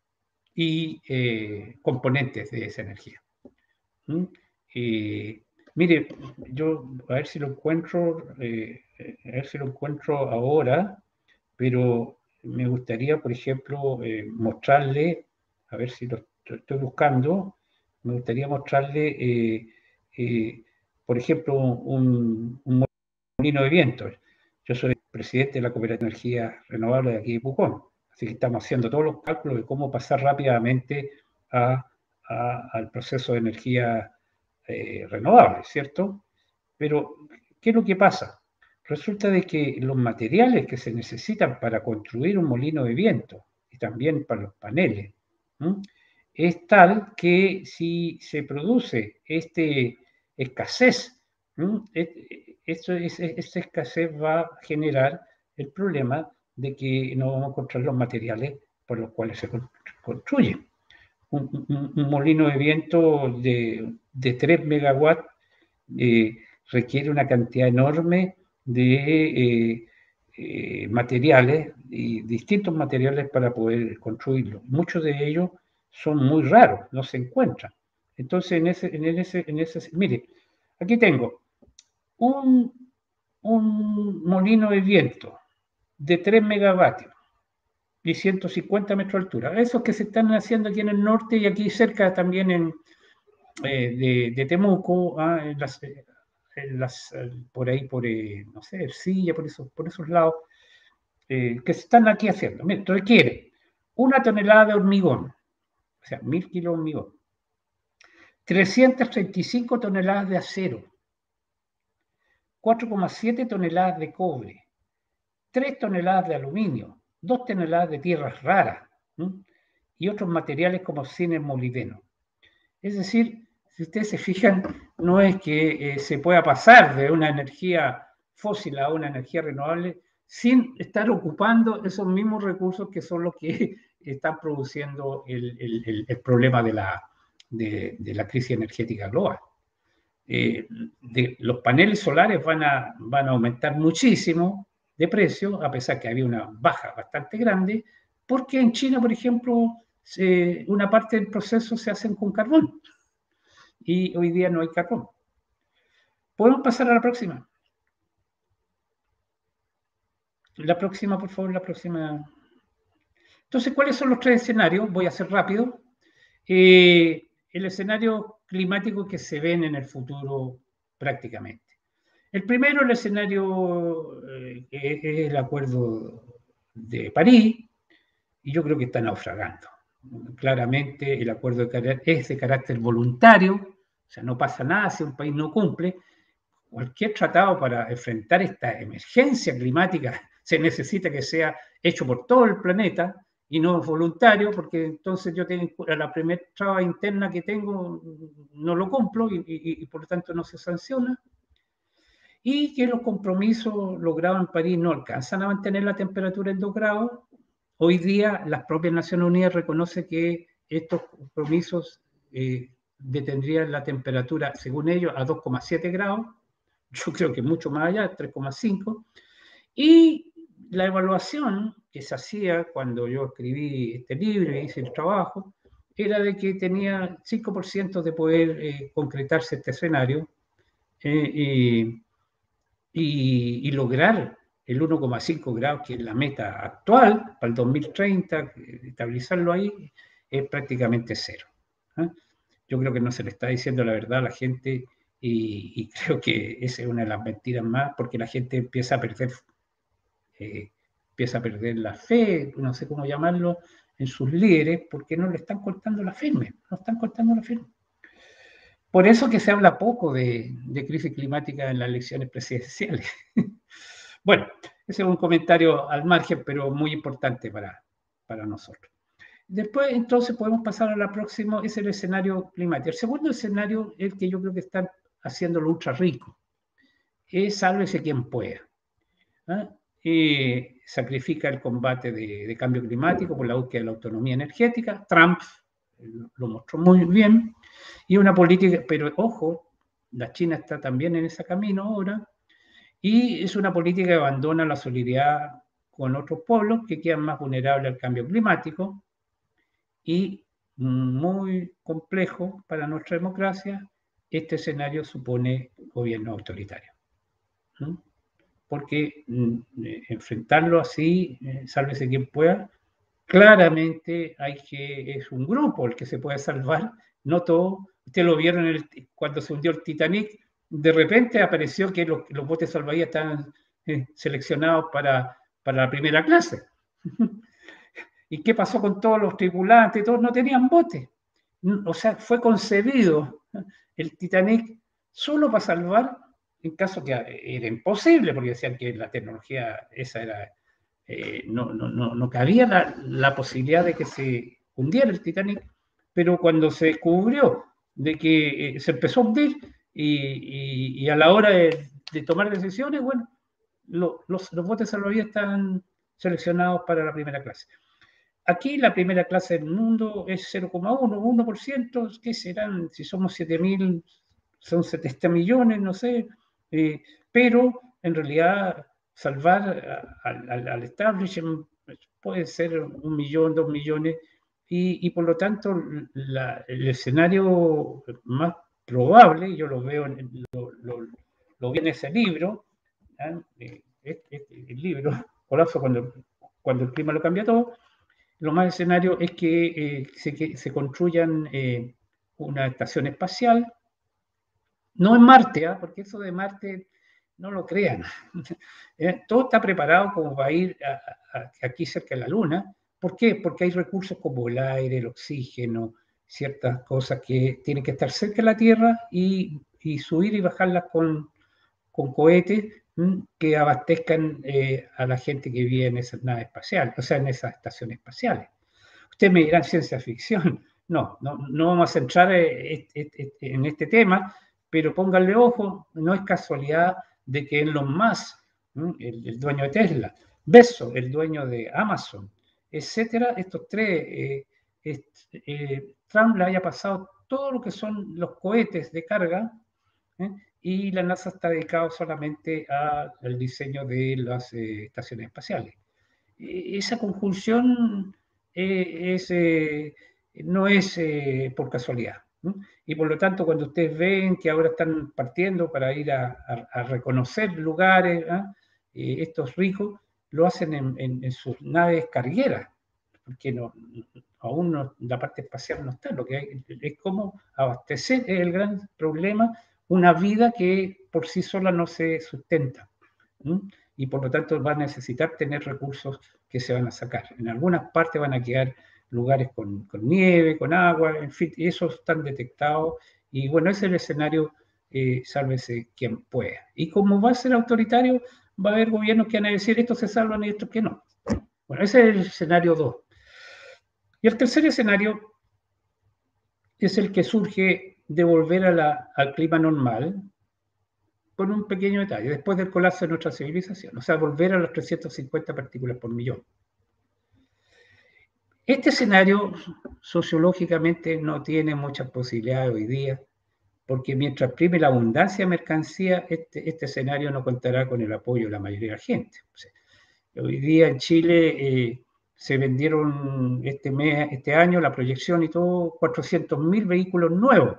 y eh, componentes de esa energía. ¿Mm? Eh, mire, yo a ver si lo encuentro, eh, a ver si lo encuentro ahora, pero me gustaría, por ejemplo, eh, mostrarle, a ver si lo estoy buscando, me gustaría mostrarle, eh, eh, por ejemplo, un, un molino de viento. Yo soy presidente de la Cooperativa de Energía Renovable de aquí de Pucón, así que estamos haciendo todos los cálculos de cómo pasar rápidamente a, a, al proceso de energía eh, renovable, ¿cierto? Pero, ¿qué es lo que pasa? Resulta de que los materiales que se necesitan para construir un molino de viento y también para los paneles, ¿sí?, es tal que si se produce esta escasez, esto, esta escasez va a generar el problema de que no vamos a encontrar los materiales por los cuales se construyen. Un, un, un molino de viento de, de tres megawatts eh, requiere una cantidad enorme de eh, eh, materiales y distintos materiales para poder construirlo. Muchos de ellos son muy raros, no se encuentran. Entonces, en ese, en ese, en ese mire, aquí tengo un, un molino de viento de tres megavatios y ciento cincuenta metros de altura. Esos que se están haciendo aquí en el norte y aquí cerca también en, eh, de, de Temuco, ah, en las, en las, por ahí, por, eh, no sé, Ercilla, por esos, por esos lados, eh, que se están aquí haciendo. Mira, requiere una tonelada de hormigón, o sea, mil kilos de hormigón, trescientas treinta y cinco toneladas de acero, cuatro coma siete toneladas de cobre, tres toneladas de aluminio, dos toneladas de tierras raras, ¿sí?, y otros materiales como zinc y molibdeno. Es decir, si ustedes se fijan, no es que eh, se pueda pasar de una energía fósil a una energía renovable sin estar ocupando esos mismos recursos que son los que están produciendo el, el, el problema de la, de, de la crisis energética global. Eh, de, los paneles solares van a, van a aumentar muchísimo de precio, a pesar que había una baja bastante grande, porque en China, por ejemplo, se, una parte del proceso se hacen con carbón y hoy día no hay carbón. ¿Podemos pasar a la próxima? La próxima, por favor, la próxima. Entonces, ¿cuáles son los tres escenarios? Voy a ser rápido. Eh, el escenario climático que se ven en el futuro prácticamente. El primero, el escenario eh, es el Acuerdo de París, y yo creo que está naufragando. Claramente el acuerdo es de carácter voluntario, o sea, no pasa nada si un país no cumple. Cualquier tratado para enfrentar esta emergencia climática se necesita que sea hecho por todo el planeta y no voluntario, porque entonces yo tengo la primera traba interna que tengo, no lo cumplo y, y, y por lo tanto no se sanciona. Y que los compromisos logrados en París no alcanzan a mantener la temperatura en dos grados. Hoy día las propias Naciones Unidas reconocen que estos compromisos eh, detendrían la temperatura, según ellos, a dos coma siete grados. Yo creo que mucho más allá, tres coma cinco. Y la evaluación que se hacía cuando yo escribí este libro y hice el trabajo era de que tenía cinco por ciento de poder eh, concretarse este escenario eh, y, y, y lograr el uno coma cinco grados, que es la meta actual para el dos mil treinta, estabilizarlo ahí, es prácticamente cero. ¿eh? Yo creo que no se le está diciendo la verdad a la gente y, y creo que esa es una de las mentiras más, porque la gente empieza a perder, eh, empieza a perder la fe, no sé cómo llamarlo, en sus líderes, porque no le están cortando la firme, no están cortando la firme. Por eso que se habla poco de, de crisis climática en las elecciones presidenciales. Bueno, ese es un comentario al margen, pero muy importante para, para nosotros. Después, entonces, podemos pasar a la próxima, es el escenario climático. El segundo escenario es el que yo creo que están haciéndolo ultra rico. Es sálvese quien pueda. ¿eh? Eh, sacrifica el combate de, de cambio climático por la búsqueda de la autonomía energética. Trump lo mostró muy bien. Y una política, pero ojo, la China está también en ese camino ahora. Y es una política que abandona la solidaridad con otros pueblos que quedan más vulnerables al cambio climático. Y muy complejo para nuestra democracia, este escenario supone gobierno autoritario. ¿Mm? Porque eh, enfrentarlo así, eh, sálvese quien pueda, claramente hay que, es un grupo el que se puede salvar, no todo. Ustedes lo vieron en el, cuando se hundió el Titanic, de repente apareció que los, los botes salvavidas estaban eh, seleccionados para, para la primera clase. ¿Y qué pasó con todos los tripulantes? Todos no tenían bote. O sea, fue concebido el Titanic solo para salvar, en caso que era imposible, porque decían que la tecnología esa era, eh, no, no, no, no cabía la, la posibilidad de que se hundiera el Titanic, pero cuando se descubrió de que eh, se empezó a hundir y, y, y a la hora de, de tomar decisiones, bueno, lo, los, los botes salvavidas están seleccionados para la primera clase. Aquí la primera clase del mundo es cero coma uno, uno por ciento, ¿qué serán? Si somos siete mil, son setenta millones, no sé, eh, pero en realidad salvar al, al, al establishment puede ser un millón, dos millones, y, y por lo tanto la, el escenario más probable, yo lo veo, en, lo, lo, lo vi en ese libro, ¿eh? este, este, el libro, Colapso cuando, cuando el clima lo cambia todo. Lo más escenario es que, eh, se, que se construyan eh, una estación espacial, no en Marte, ¿eh? Porque eso de Marte no lo crean. ¿eh? Todo está preparado como va a ir a, a, aquí cerca de la Luna. ¿Por qué? Porque hay recursos como el aire, el oxígeno, ciertas cosas que tienen que estar cerca de la Tierra y, y subir y bajarlas con, con cohetes que abastezcan eh, a la gente que vive en esas naves espaciales, o sea, en esas estaciones espaciales. Ustedes me dirán ciencia ficción. No, no, no vamos a centrar en este tema, pero pónganle ojo, no es casualidad de que Elon Musk, el, el dueño de Tesla, Bezos, el dueño de Amazon, etcétera, estos tres, eh, eh, eh, Trump le haya pasado todo lo que son los cohetes de carga, ¿eh? Y la NASA está dedicada solamente a, al diseño de las eh, estaciones espaciales. E, esa conjunción eh, es, eh, no es eh, por casualidad. ¿no? Y por lo tanto, cuando ustedes ven que ahora están partiendo para ir a, a, a reconocer lugares, ¿eh? Eh, estos ricos lo hacen en, en, en sus naves cargueras, porque no, aún no, la parte espacial no está. Lo que hay es cómo abastecer, es el gran problema, una vida que por sí sola no se sustenta. ¿sí? Y por lo tanto va a necesitar tener recursos que se van a sacar. En algunas partes van a quedar lugares con, con nieve, con agua, en fin, esos están detectados. Y bueno, ese es el escenario, eh, sálvese quien pueda. Y como va a ser autoritario, va a haber gobiernos que van a decir estos se salvan y estos que no. Bueno, ese es el escenario dos. Y el tercer escenario es el que surge de volver a la, al clima normal, con un pequeño detalle, después del colapso de nuestra civilización, o sea, volver a las trescientas cincuenta partículas por millón. Este escenario sociológicamente no tiene muchas posibilidades hoy día, porque mientras prime la abundancia de mercancía, este, este escenario no contará con el apoyo de la mayoría de la gente. O sea, Hoy día en Chile eh, se vendieron este, mes, este año, la proyección y todo, cuatrocientos mil vehículos nuevos.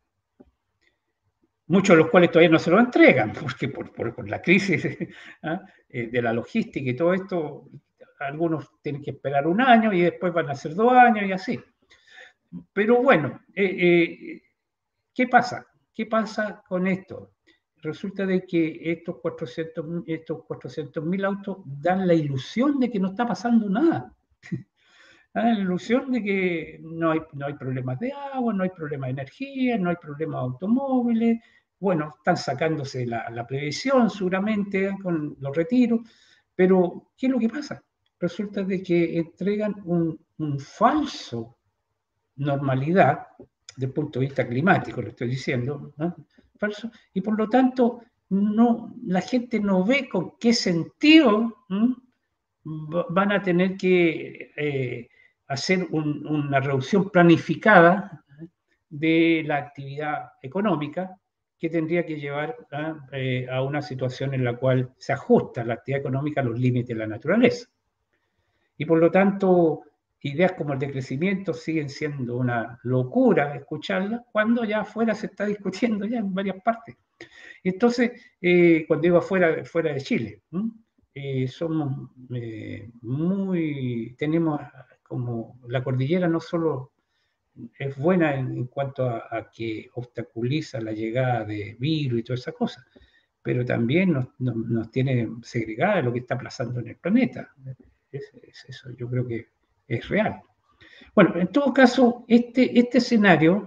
Muchos de los cuales todavía no se lo entregan, porque por, por, por la crisis ¿ah? eh, de la logística y todo esto, algunos tienen que esperar un año y después van a ser dos años y así. Pero bueno, eh, eh, ¿qué pasa? ¿Qué pasa con esto? Resulta de que estos cuatrocientos mil autos dan la ilusión de que no está pasando nada. Dan la ilusión de que no hay, no hay problemas de agua, no hay problemas de energía, no hay problemas de automóviles. Bueno, están sacándose la, la previsión seguramente ¿eh? Con los retiros, pero ¿qué es lo que pasa? Resulta de que entregan un, un falso normalidad desde el punto de vista climático, lo estoy diciendo, ¿no? Falso, y por lo tanto no, la gente no ve con qué sentido ¿no? van a tener que eh, hacer un, una reducción planificada de la actividad económica que tendría que llevar a, eh, a una situación en la cual se ajusta la actividad económica a los límites de la naturaleza. Y por lo tanto, ideas como el decrecimiento siguen siendo una locura escucharlas cuando ya afuera se está discutiendo ya en varias partes. Entonces, eh, cuando digo afuera, fuera de Chile, eh, somos eh, muy, tenemos como la cordillera no solo es buena en, en cuanto a, a que obstaculiza la llegada de virus y todas esas cosas, pero también nos, nos, nos tiene segregada lo que está pasando en el planeta. Es, es, eso yo creo que es real. Bueno, en todo caso, este, este escenario,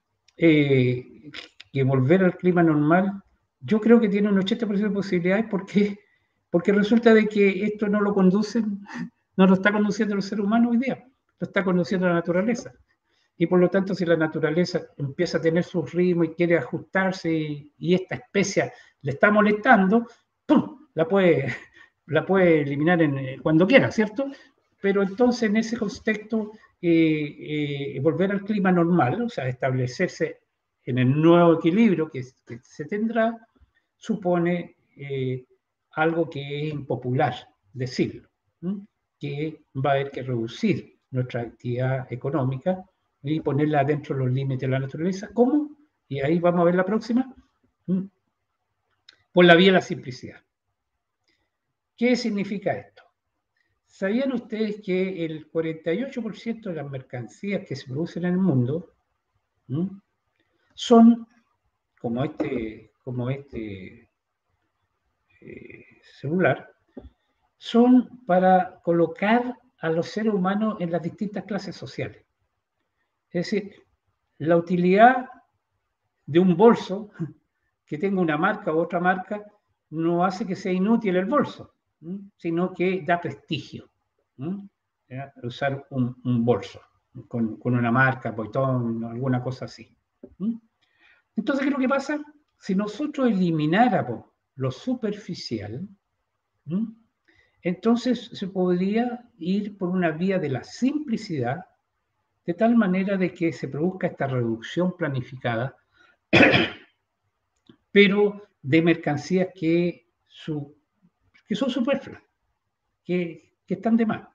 eh, que volver al clima normal, yo creo que tiene un ochenta por ciento de posibilidades porque, porque resulta de que esto no lo conducen, no lo está conduciendo el ser humano hoy día, lo está conduciendo la naturaleza. Y por lo tanto, si la naturaleza empieza a tener su ritmo y quiere ajustarse y, y esta especie le está molestando, ¡pum!, la puede, la puede eliminar en, cuando quiera, ¿cierto? Pero entonces en ese contexto, eh, eh, volver al clima normal, o sea, establecerse en el nuevo equilibrio que, que se tendrá, supone eh, algo que es impopular decirlo, ¿sí? Que va a haber que reducir nuestra actividad económica y ponerla dentro de los límites de la naturaleza. ¿Cómo? Y ahí vamos a ver la próxima. Por la vía de la simplicidad. ¿Qué significa esto? ¿Sabían ustedes que el cuarenta y ocho por ciento de las mercancías que se producen en el mundo ¿sí? son, como este, como este eh, celular, son para colocar a los seres humanos en las distintas clases sociales? Es decir, la utilidad de un bolso que tenga una marca u otra marca no hace que sea inútil el bolso, ¿sí? Sino que da prestigio, ¿sí? Usar un, un bolso con, con, una marca, Boitón, alguna cosa así. ¿Sí? Entonces, ¿qué es lo que pasa? Si nosotros elimináramos lo superficial, ¿sí? Entonces se podría ir por una vía de la simplicidad, de tal manera de que se produzca esta reducción planificada, pero de mercancías que, su, que son superfluas, que, que están de más.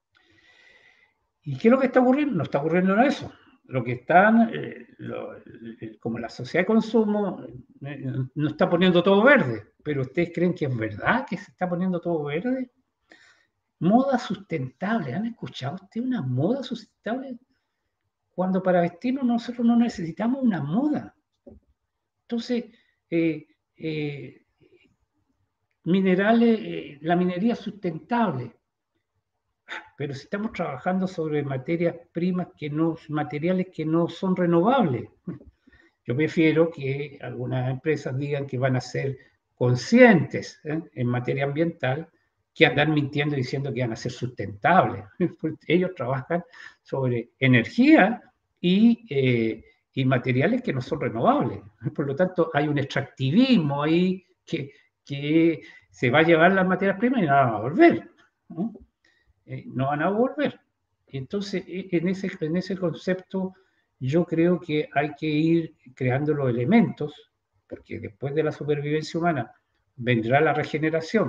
¿Y qué es lo que está ocurriendo? No está ocurriendo nada de eso. Lo que están, eh, lo, eh, como la sociedad de consumo, eh, no está poniendo todo verde, pero ¿ustedes creen que es verdad que se está poniendo todo verde? Moda sustentable. ¿Han escuchado ustedes una moda sustentable? Cuando para vestirnos nosotros no necesitamos una moda. Entonces, eh, eh, minerales, eh, la minería sustentable. Pero si estamos trabajando sobre materias primas que no, materiales que no son renovables, yo prefiero que algunas empresas digan que van a ser conscientes ¿eh? en materia ambiental que andar mintiendo diciendo que van a ser sustentables. Ellos trabajan sobre energía y, eh, y materiales que no son renovables. Por lo tanto, hay un extractivismo ahí que, que se va a llevar las materias primas y no van a volver. ¿no? Eh, no van a volver. Entonces, en ese, en ese concepto, yo creo que hay que ir creando los elementos, porque después de la supervivencia humana vendrá la regeneración,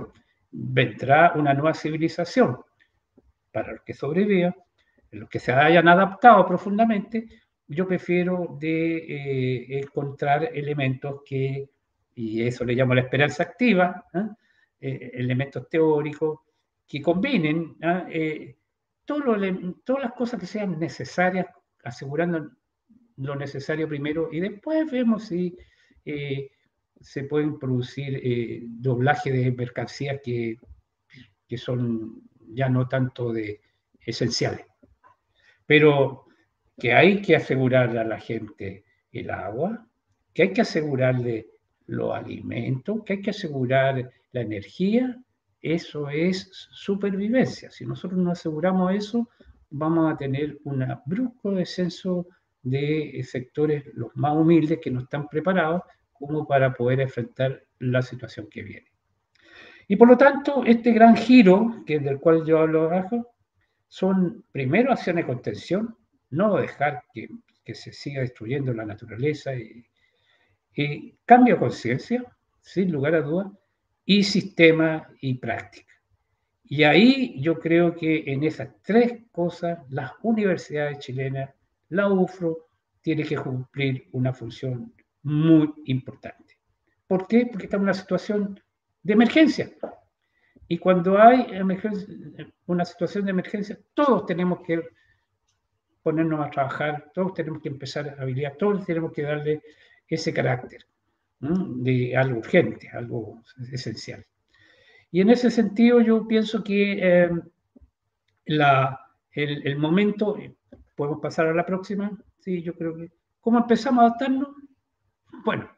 vendrá una nueva civilización. Para los que sobrevivan, los que se hayan adaptado profundamente, yo prefiero de eh, encontrar elementos que, y eso le llamo la esperanza activa, ¿eh? Eh, elementos teóricos que combinen ¿eh? Eh, todo lo, todas las cosas que sean necesarias, asegurando lo necesario primero, y después vemos si eh, se pueden producir eh, doblaje de mercancías que, que son ya no tanto de esenciales. Pero que hay que asegurarle a la gente el agua, que hay que asegurarle los alimentos, que hay que asegurar la energía, eso es supervivencia. Si nosotros no aseguramos eso, vamos a tener un brusco descenso de sectores los más humildes que no están preparados como para poder enfrentar la situación que viene. Y por lo tanto, este gran giro, que es del cual yo hablo abajo, son primero acciones de contención, no dejar que, que se siga destruyendo la naturaleza, y, y cambio de conciencia, sin lugar a dudas, y sistema y práctica. Y ahí yo creo que en esas tres cosas las universidades chilenas, la U F R O, tiene que cumplir una función muy importante. ¿Por qué? Porque estamos en una situación de emergencia. Y cuando hay una situación de emergencia, todos tenemos que ponernos a trabajar, todos tenemos que empezar a habilitar, todos tenemos que darle ese carácter ¿no? de algo urgente, algo esencial. Y en ese sentido yo pienso que eh, la, el, el momento, podemos pasar a la próxima, sí, yo creo que, ¿cómo empezamos a adaptarnos? Bueno,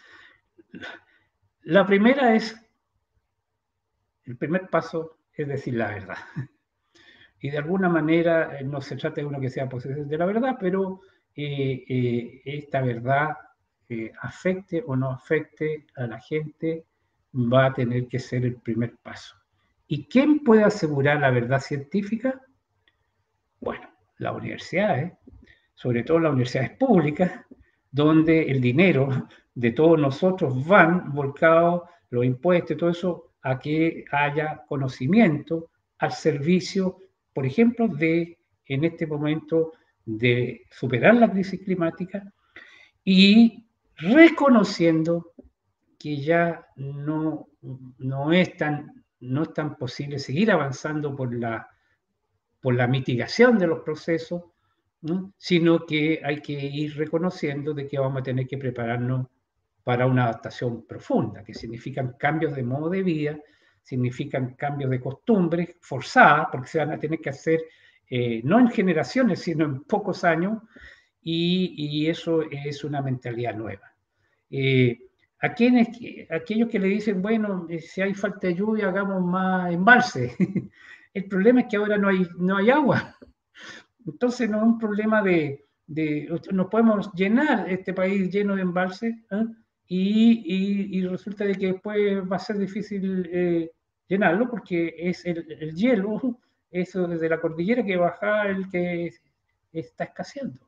la primera es, el primer paso es decir la verdad. Y de alguna manera no se trata de uno que sea posesión de la verdad, pero eh, eh, esta verdad, eh, afecte o no afecte a la gente, va a tener que ser el primer paso. ¿Y quién puede asegurar la verdad científica? Bueno, las universidades, sobre todo las universidades públicas, donde el dinero de todos nosotros van volcados, los impuestos y todo eso, a que haya conocimiento al servicio, por ejemplo, de, en este momento, de superar la crisis climática y reconociendo que ya no, no, es, tan, no es tan posible seguir avanzando por la, por la mitigación de los procesos, ¿no? Sino que hay que ir reconociendo de que vamos a tener que prepararnos para una adaptación profunda, que significan cambios de modo de vida, significan cambios de costumbres forzadas, porque se van a tener que hacer eh, no en generaciones, sino en pocos años, y, y eso es una mentalidad nueva. Eh, a quienes, aquellos que le dicen, bueno, si hay falta de lluvia, hagamos más embalse. El problema es que ahora no hay, no hay agua. Entonces no es un problema de, de nos podemos llenar este país lleno de embalses ¿eh? y, y, y resulta de que después va a ser difícil eh, llenarlo porque es el, el hielo, eso desde la cordillera que baja el que está escaseando.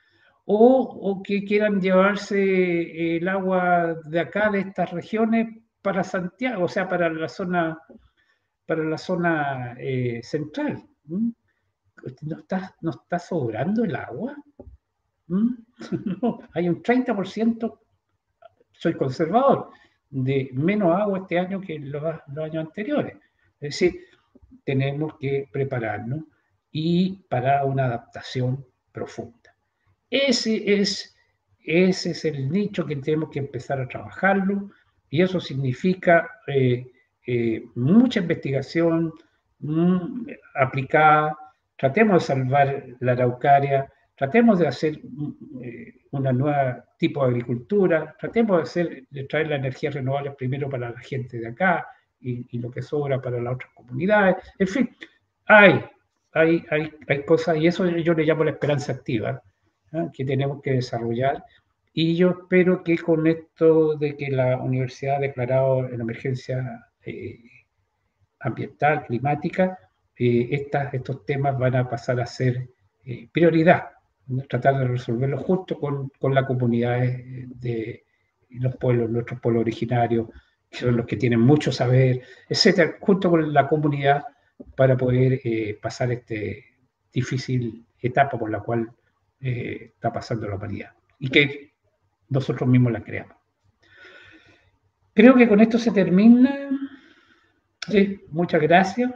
O, o que quieran llevarse el agua de acá, de estas regiones, para Santiago, o sea, para la zona, para la zona eh, central. ¿Mm? ¿No está, ¿No está sobrando el agua? ¿Mm? No, hay un treinta por ciento, soy conservador, de menos agua este año que los, los años anteriores. Es decir, tenemos que prepararnos y para una adaptación profunda. Ese es, ese es el nicho que tenemos que empezar a trabajarlo y eso significa eh, eh, mucha investigación mm, aplicada. Tratemos de salvar la araucaria, tratemos de hacer eh, una nueva tipo de agricultura, tratemos de, hacer, de traer la energía renovable primero para la gente de acá y, y lo que sobra para las otras comunidades. En fin, hay, hay, hay, hay cosas y eso yo le llamo la esperanza activa, ¿eh? Que tenemos que desarrollar. Y yo espero que con esto de que la universidad ha declarado en emergencia eh, ambiental, climática, eh, estas, estos temas van a pasar a ser eh, prioridad, ¿no? Tratar de resolverlo justo con, con las comunidades de los pueblos, nuestros pueblos originarios, que son los que tienen mucho saber, etcétera, junto con la comunidad para poder eh, pasar esta difícil etapa por la cual eh, está pasando la humanidad y que nosotros mismos la creamos. Creo que con esto se termina. Sí, muchas gracias.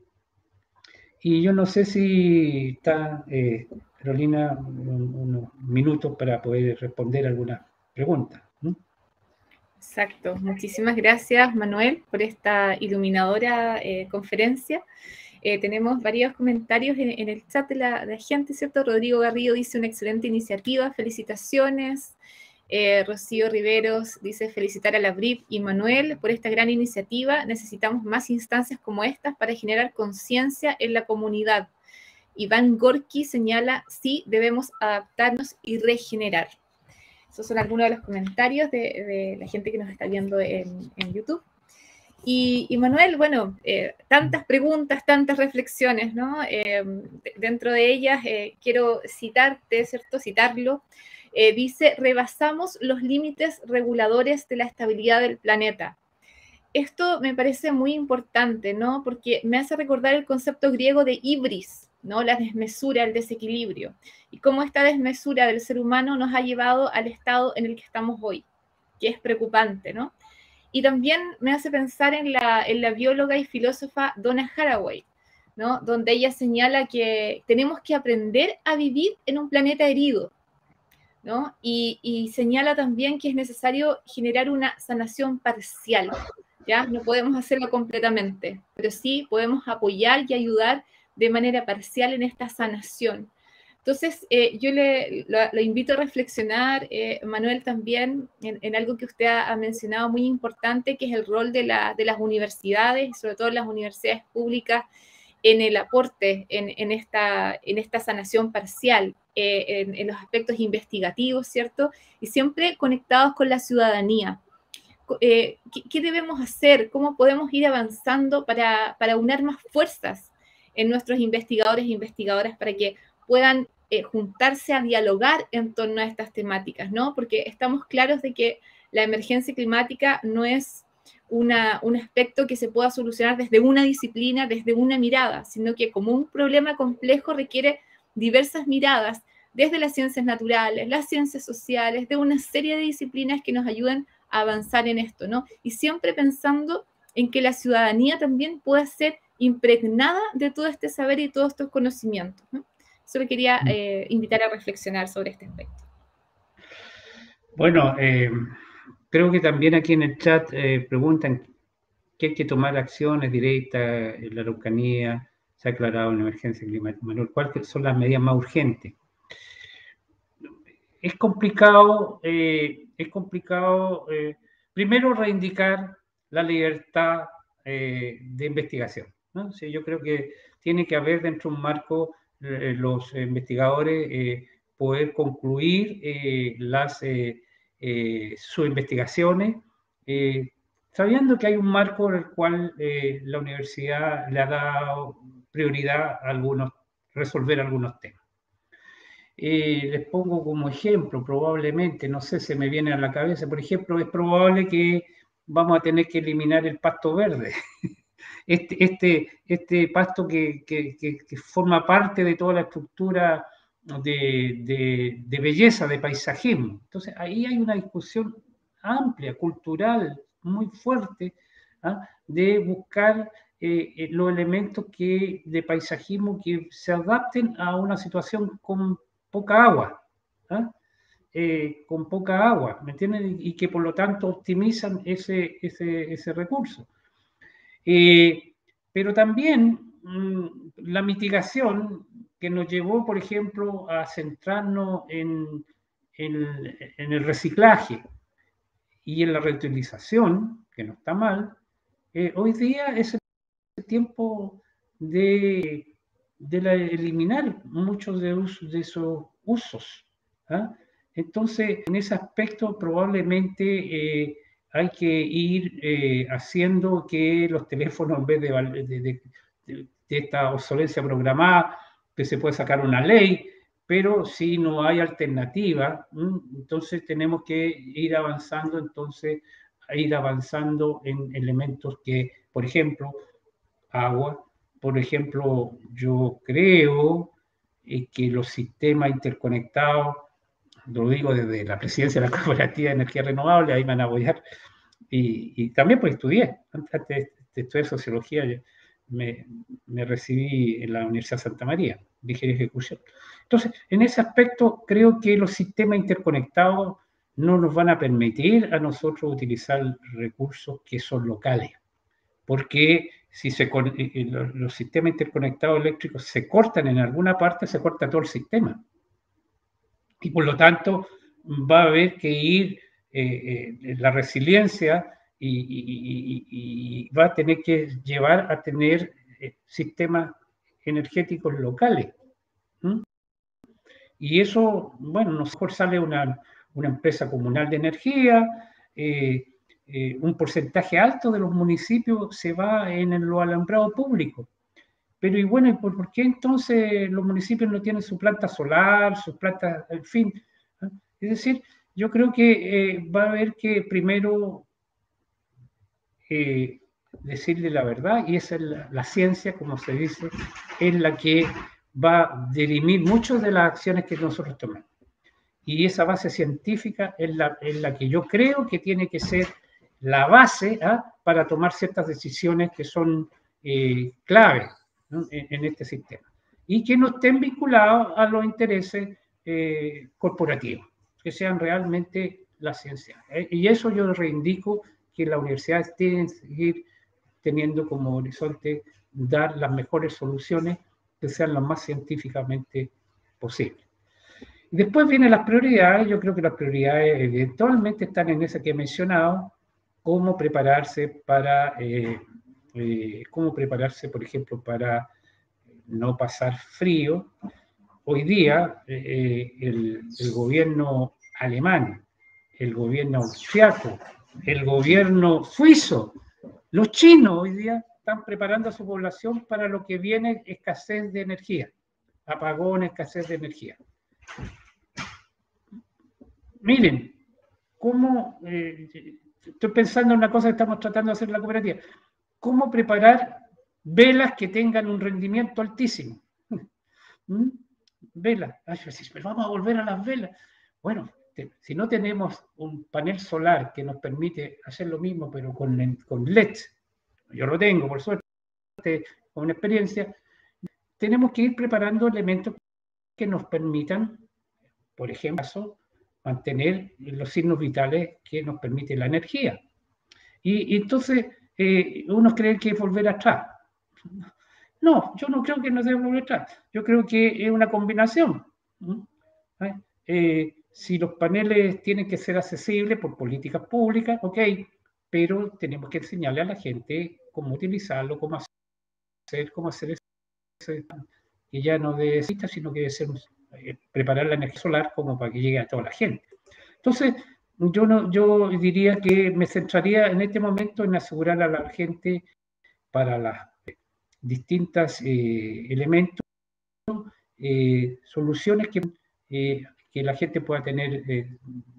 Y yo no sé si está, eh, Carolina, un, unos minutos para poder responder algunas preguntas. ¿Mm? Exacto. Muchísimas gracias, Manuel, por esta iluminadora eh, conferencia. Eh, tenemos varios comentarios en, en el chat de la, de la gente, ¿cierto? Rodrigo Garrido dice una excelente iniciativa, felicitaciones. Eh, Rocío Riveros dice felicitar a la B R I P y Manuel por esta gran iniciativa. Necesitamos más instancias como estas para generar conciencia en la comunidad. Iván Gorky señala, sí, debemos adaptarnos y regenerar. Esos son algunos de los comentarios de, de la gente que nos está viendo en, en YouTube. Y, y Manuel, bueno, eh, tantas preguntas, tantas reflexiones, ¿no? Eh, dentro de ellas eh, quiero citarte, ¿cierto? Citarlo. Eh, dice, rebasamos los límites reguladores de la estabilidad del planeta. Esto me parece muy importante, ¿no? Porque me hace recordar el concepto griego de ibris, ¿no? La desmesura, el desequilibrio. Y cómo esta desmesura del ser humano nos ha llevado al estado en el que estamos hoy, que es preocupante, ¿no? Y también me hace pensar en la, en la bióloga y filósofa Donna Haraway, ¿no? Donde ella señala que tenemos que aprender a vivir en un planeta herido, ¿no? Y, y señala también que es necesario generar una sanación parcial, ¿ya? No podemos hacerlo completamente, pero sí podemos apoyar y ayudar de manera parcial en esta sanación. Entonces, eh, yo le lo, lo invito a reflexionar, eh, Manuel, también en, en algo que usted ha, ha mencionado muy importante, que es el rol de, la, de las universidades, sobre todo las universidades públicas, en el aporte en, en, esta, en esta sanación parcial, eh, en, en los aspectos investigativos, ¿cierto? Y siempre conectados con la ciudadanía. Eh, ¿qué, ¿Qué debemos hacer? ¿Cómo podemos ir avanzando para, para unir más fuerzas en nuestros investigadores e investigadoras para que puedan eh, juntarse a dialogar en torno a estas temáticas, ¿no? Porque estamos claros de que la emergencia climática no es una, un aspecto que se pueda solucionar desde una disciplina, desde una mirada, sino que como un problema complejo requiere diversas miradas, desde las ciencias naturales, las ciencias sociales, de una serie de disciplinas que nos ayuden a avanzar en esto, ¿no? Y siempre pensando en que la ciudadanía también pueda ser impregnada de todo este saber y todos estos conocimientos, ¿no? Solo quería eh, invitar a reflexionar sobre este aspecto. Bueno, eh, creo que también aquí en el chat eh, preguntan que hay que tomar acciones directas en la Araucanía, se ha declarado una emergencia climática menor, ¿cuáles son las medidas más urgentes? Es complicado, eh, es complicado eh, primero reivindicar la libertad eh, de investigación, ¿no? O sea, yo creo que tiene que haber dentro de un marco eh, los investigadores eh, poder concluir eh, las, eh, eh, sus investigaciones, eh, sabiendo que hay un marco en el cual eh, la universidad le ha dado prioridad a algunos, resolver algunos temas. Eh, les pongo como ejemplo, probablemente, no sé, se me viene a la cabeza, por ejemplo, es probable que vamos a tener que eliminar el pasto verde, este, este, este pasto que, que, que, que forma parte de toda la estructura de, de, de belleza, de paisajismo. Entonces, ahí hay una discusión amplia, cultural, muy fuerte, ¿ah? De buscar eh, los elementos que, de paisajismo que se adapten a una situación con poca agua, ¿eh? Eh, con poca agua, ¿me entienden? Y que por lo tanto optimizan ese, ese, ese recurso. Eh, pero también mmm, la mitigación que nos llevó, por ejemplo, a centrarnos en, en, en el reciclaje y en la reutilización, que no está mal, eh, hoy día es el tiempo de de la, eliminar muchos de, uso, de esos usos. ¿eh? Entonces, en ese aspecto probablemente eh, hay que ir eh, haciendo que los teléfonos, en vez de, de, de, de, de esta obsolencia programada, que se puede sacar una ley, pero si no hay alternativa, ¿m? Entonces tenemos que ir avanzando entonces ir avanzando en elementos que, por ejemplo, agua. Por ejemplo, yo creo eh, que los sistemas interconectados, lo digo desde la presidencia de la Cooperativa de Energía Renovable, ahí me van a apoyar, y, y también pues estudié, antes de, de estudiar sociología, me, me recibí en la Universidad de Santa María, dije de ejecución. Entonces, en ese aspecto, creo que los sistemas interconectados no nos van a permitir a nosotros utilizar recursos que son locales, porque si se, los, los sistemas interconectados eléctricos se cortan en alguna parte, se corta todo el sistema. Y por lo tanto, va a haber que ir eh, eh, la resiliencia y, y, y, y, va a tener que llevar a tener eh, sistemas energéticos locales. ¿Mm? Y eso, bueno, a lo mejor sale una, una empresa comunal de energía, eh, eh, un porcentaje alto de los municipios se va en lo alambrado público. Pero y bueno, ¿por, ¿por qué entonces los municipios no tienen su planta solar, su planta, en fin? ¿Eh? Es decir, yo creo que eh, va a haber que primero eh, decirle la verdad, y esa es la, la ciencia, como se dice, es la que va a dirimir muchas de las acciones que nosotros tomamos. Y esa base científica es la, es la que yo creo que tiene que ser la base ¿eh? para tomar ciertas decisiones que son eh, claves, ¿no? en, en este sistema. Y que no estén vinculados a los intereses eh, corporativos, que sean realmente la ciencia. ¿eh? Y eso yo reivindico que las universidades tienen que seguir teniendo como horizonte dar las mejores soluciones que sean las más científicamente posibles. Y después vienen las prioridades. Yo creo que las prioridades eventualmente están en esa que he mencionado, cómo prepararse para, eh, eh, cómo prepararse, por ejemplo, para no pasar frío. Hoy día eh, el, el gobierno alemán, el gobierno austriaco, el gobierno suizo, los chinos hoy día están preparando a su población para lo que viene, escasez de energía, apagón, escasez de energía. Miren, cómo, eh, estoy pensando en una cosa que estamos tratando de hacer en la cooperativa, cómo preparar velas que tengan un rendimiento altísimo. ¿Mm? Velas, ay, pero vamos a volver a las velas. Bueno, te, si no tenemos un panel solar que nos permite hacer lo mismo, pero con, con L E D, yo lo tengo, por suerte, con una experiencia, tenemos que ir preparando elementos que nos permitan, por ejemplo, mantener los signos vitales que nos permite la energía. Y, y entonces, eh, uno cree que es volver atrás. No, yo no creo que no debe volver atrás. Yo creo que es una combinación. ¿Eh? Eh, si los paneles tienen que ser accesibles por políticas públicas, ok, pero tenemos que enseñarle a la gente cómo utilizarlo, cómo hacer, cómo hacer eso, que ya no debe ser, sino que debe ser eh, preparar la energía solar como para que llegue a toda la gente. Entonces, yo, no, yo diría que me centraría en este momento en asegurar a la gente para los distintos eh, elementos, eh, soluciones que, eh, que la gente pueda tener eh,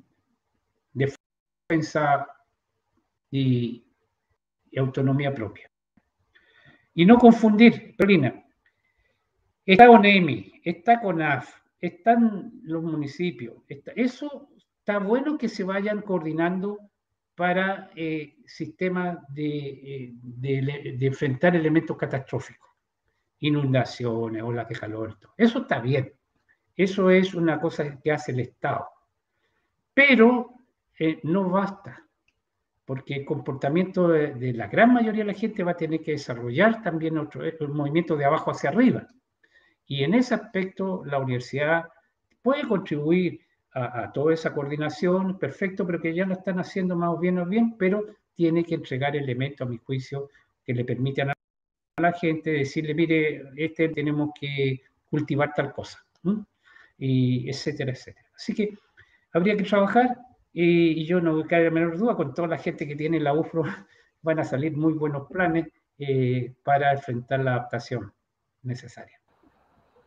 defensa y, y autonomía propia. Y no confundir, Carolina, está con E M I, está con A F, están los municipios, está, eso está bueno que se vayan coordinando para eh, sistemas de, eh, de, de enfrentar elementos catastróficos, inundaciones, olas de calor, todo. Eso está bien, eso es una cosa que hace el Estado, pero eh, no basta, porque el comportamiento de, de la gran mayoría de la gente va a tener que desarrollar también otro, el movimiento de abajo hacia arriba. Y en ese aspecto la universidad puede contribuir a, a toda esa coordinación, perfecto, pero que ya lo están haciendo más o menos bien, pero tiene que entregar elementos, a mi juicio, que le permitan a la gente decirle, mire, este tenemos que cultivar tal cosa, ¿sí? Y etcétera, etcétera. Así que habría que trabajar y, y yo no me cabe la menor duda, con toda la gente que tiene la U F R O van a salir muy buenos planes eh, para enfrentar la adaptación necesaria.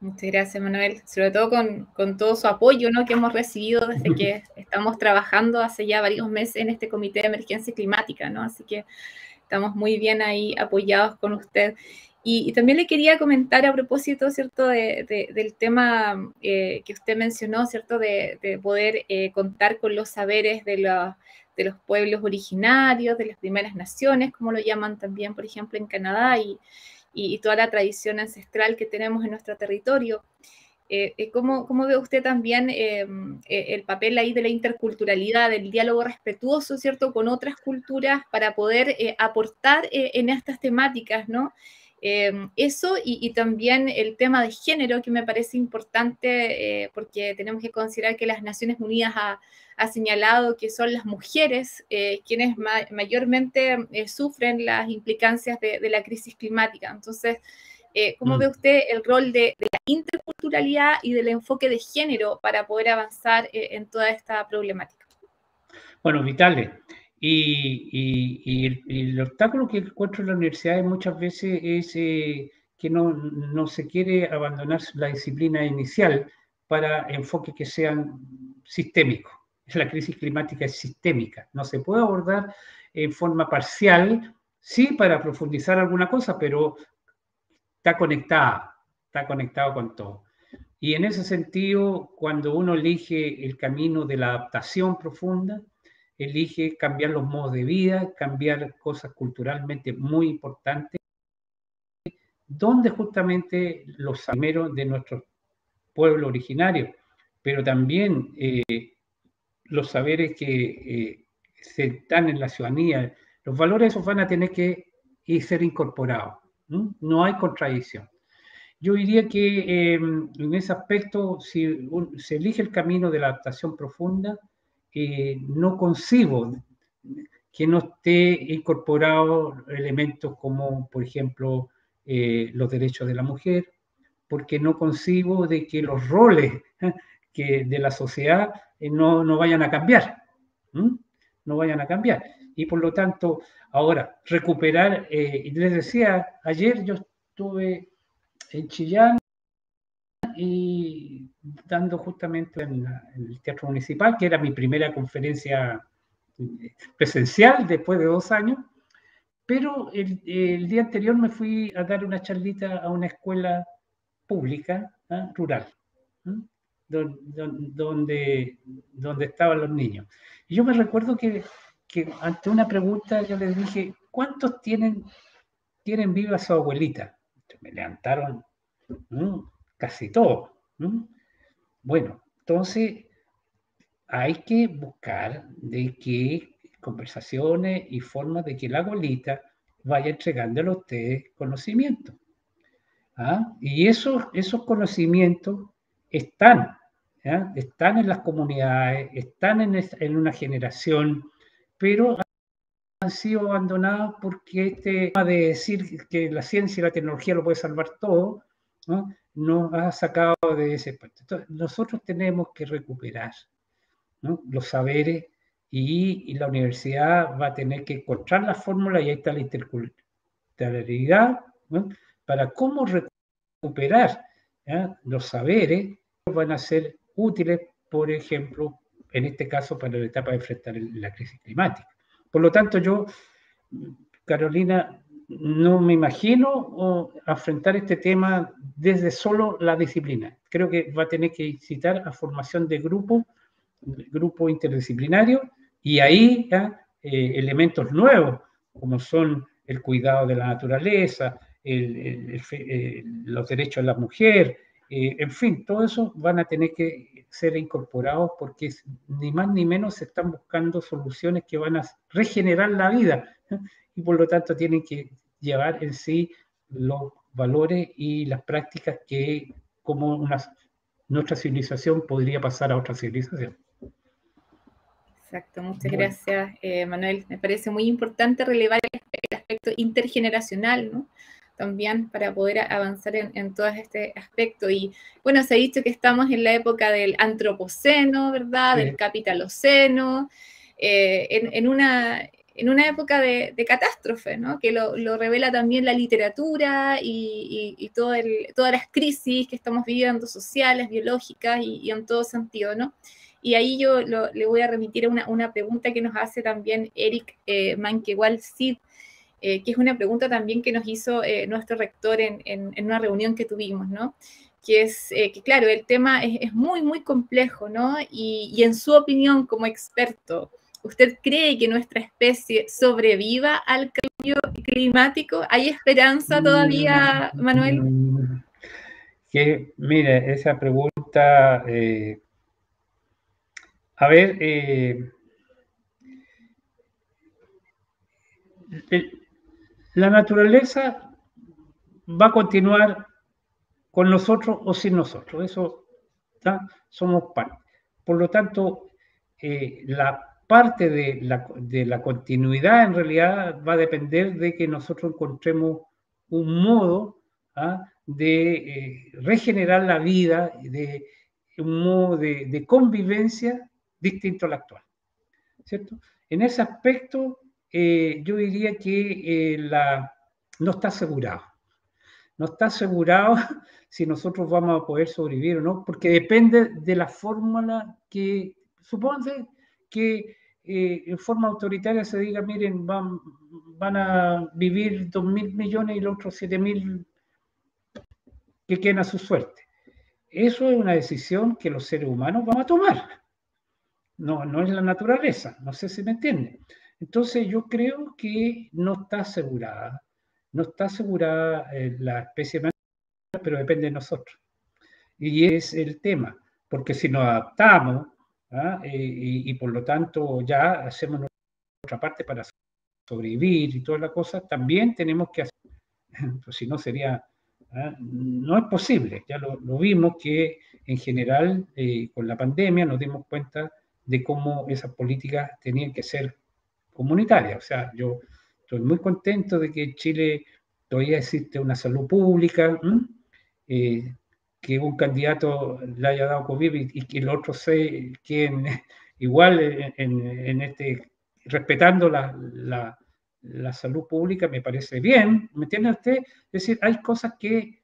Muchas gracias, Manuel, sobre todo con, con todo su apoyo, ¿no?, que hemos recibido desde que estamos trabajando hace ya varios meses en este Comité de Emergencia Climática, ¿no? Así que estamos muy bien ahí apoyados con usted. Y, y también le quería comentar a propósito, ¿cierto?, de, de, del tema eh, que usted mencionó, ¿cierto?, de, de poder eh, contar con los saberes de los, de los pueblos originarios, de las primeras naciones, como lo llaman también, por ejemplo, en Canadá, y, y, y toda la tradición ancestral que tenemos en nuestro territorio. Eh, ¿cómo, ¿Cómo ve usted también eh, el papel ahí de la interculturalidad, del diálogo respetuoso, ¿cierto?, con otras culturas para poder eh, aportar eh, en estas temáticas, ¿no? Eh, eso y, y también el tema de género, que me parece importante eh, porque tenemos que considerar que las Naciones Unidas ha, ha señalado que son las mujeres eh, quienes ma mayormente eh, sufren las implicancias de, de la crisis climática. Entonces, Eh, ¿cómo mm. ve usted el rol de, de la interculturalidad y del enfoque de género para poder avanzar eh, en toda esta problemática? Bueno, vitales. Y, y, y, el, y el obstáculo que encuentro en la universidad muchas veces es eh, que no, no se quiere abandonar la disciplina inicial para enfoques que sean sistémicos. La crisis climática es sistémica, no se puede abordar en forma parcial, sí para profundizar alguna cosa, pero está conectada, está conectado con todo. Y en ese sentido, cuando uno elige el camino de la adaptación profunda, elige cambiar los modos de vida, cambiar cosas culturalmente muy importantes, donde justamente los primeros de nuestro pueblo originario, pero también eh, los saberes que eh, se están en la ciudadanía, los valores esos van a tener que ser incorporados. ¿no? No hay contradicción. Yo diría que eh, en ese aspecto, si un, se elige el camino de la adaptación profunda, eh, no concibo que no esté incorporado elementos como, por ejemplo, eh, los derechos de la mujer, porque no concibo de que los roles ¿eh? que de la sociedad eh, no, no vayan a cambiar, ¿eh? no vayan a cambiar. Y por lo tanto, ahora, recuperar, eh, les decía, ayer yo estuve en Chillán y dando justamente en, la, en el Teatro Municipal, que era mi primera conferencia presencial después de dos años, pero el, el día anterior me fui a dar una charlita a una escuela pública, ¿eh? rural, ¿eh? Donde, donde, donde estaban los niños. Y yo me recuerdo que, que ante una pregunta yo les dije, ¿cuántos tienen, tienen viva su abuelita? Me levantaron ¿eh? casi todos. ¿eh? Bueno, entonces hay que buscar de qué conversaciones y formas de que la abuelita vaya entregándole a ustedes conocimiento. ¿Ah? Y esos, esos conocimientos están, ¿ya? están en las comunidades, están en, esta, en una generación, pero han sido abandonados porque este tema de decir que la ciencia y la tecnología lo puede salvar todo, ¿no? nos ha sacado de ese puesto. Entonces, nosotros tenemos que recuperar ¿no? los saberes y, y la universidad va a tener que encontrar la fórmula, y ahí está la interculturalidad, ¿no? para cómo recuperar ¿ya? los saberes que van a ser útiles, por ejemplo, en este caso para la etapa de enfrentar la crisis climática. Por lo tanto, yo, Carolina, no me imagino afrontar este tema desde solo la disciplina. Creo que va a tener que incitar a formación de grupos, grupo interdisciplinario, y ahí ¿ya? Eh, elementos nuevos, como son el cuidado de la naturaleza, el, el, el, el, los derechos de la mujer, eh, en fin, todo eso van a tener que ser incorporados porque ni más ni menos se están buscando soluciones que van a regenerar la vida ¿eh? y por lo tanto tienen que llevar en sí los valores y las prácticas que como una, nuestra civilización podría pasar a otra civilización. Exacto, muchas bueno. gracias, eh, Manuel. Me parece muy importante relevar el, el aspecto intergeneracional, ¿no? También para poder avanzar en, en todo este aspecto. Y bueno, se ha dicho que estamos en la época del antropoceno, ¿verdad? Sí. Del capitaloceno, eh, en, en, una, en una época de, de catástrofe, ¿no? Que lo, lo revela también la literatura y, y, y todo el, todas las crisis que estamos viviendo, sociales, biológicas y, y en todo sentido, ¿no? Y ahí yo lo, le voy a remitir a una, una pregunta que nos hace también Eric eh, Manquegual Cid, eh, que es una pregunta también que nos hizo eh, nuestro rector en, en, en una reunión que tuvimos, ¿no? Que es eh, que, claro, el tema es, es muy, muy complejo, ¿no? Y, y en su opinión como experto, ¿usted cree que nuestra especie sobreviva al cambio climático? ¿Hay esperanza todavía, Manuel? Que, mire, esa pregunta, eh, a ver, eh, el, la naturaleza va a continuar con nosotros o sin nosotros, eso ¿tá? Somos parte. Por lo tanto, eh, la parte de la, de la continuidad en realidad va a depender de que nosotros encontremos un modo ¿ah? de eh, regenerar la vida, de un modo de, de convivencia distinto al actual, ¿cierto? En ese aspecto, eh, yo diría que eh, la, no está asegurado. No está asegurado si nosotros vamos a poder sobrevivir o no, porque depende de la fórmula que, supónse que eh, en forma autoritaria se diga, miren, van, van a vivir dos mil millones y los otros siete mil que queden a su suerte. Eso es una decisión que los seres humanos vamos a tomar. No, no es la naturaleza, no sé si me entienden. Entonces yo creo que no está asegurada, no está asegurada eh, la especie humana, pero depende de nosotros. Y es el tema, porque si nos adaptamos ¿ah? eh, y, y por lo tanto ya hacemos nuestra parte para sobrevivir y toda la cosa, también tenemos que hacer, pues si no sería, ¿ah? no es posible, ya lo, lo vimos que en general eh, con la pandemia nos dimos cuenta de cómo esas políticas tenían que ser comunitarias. O sea, yo estoy muy contento de que en Chile todavía existe una salud pública, eh, que un candidato le haya dado COVID y, y que el otro se queden igual en, en, en este, respetando la, la, la salud pública, me parece bien, ¿me entiende usted? Es decir, hay cosas que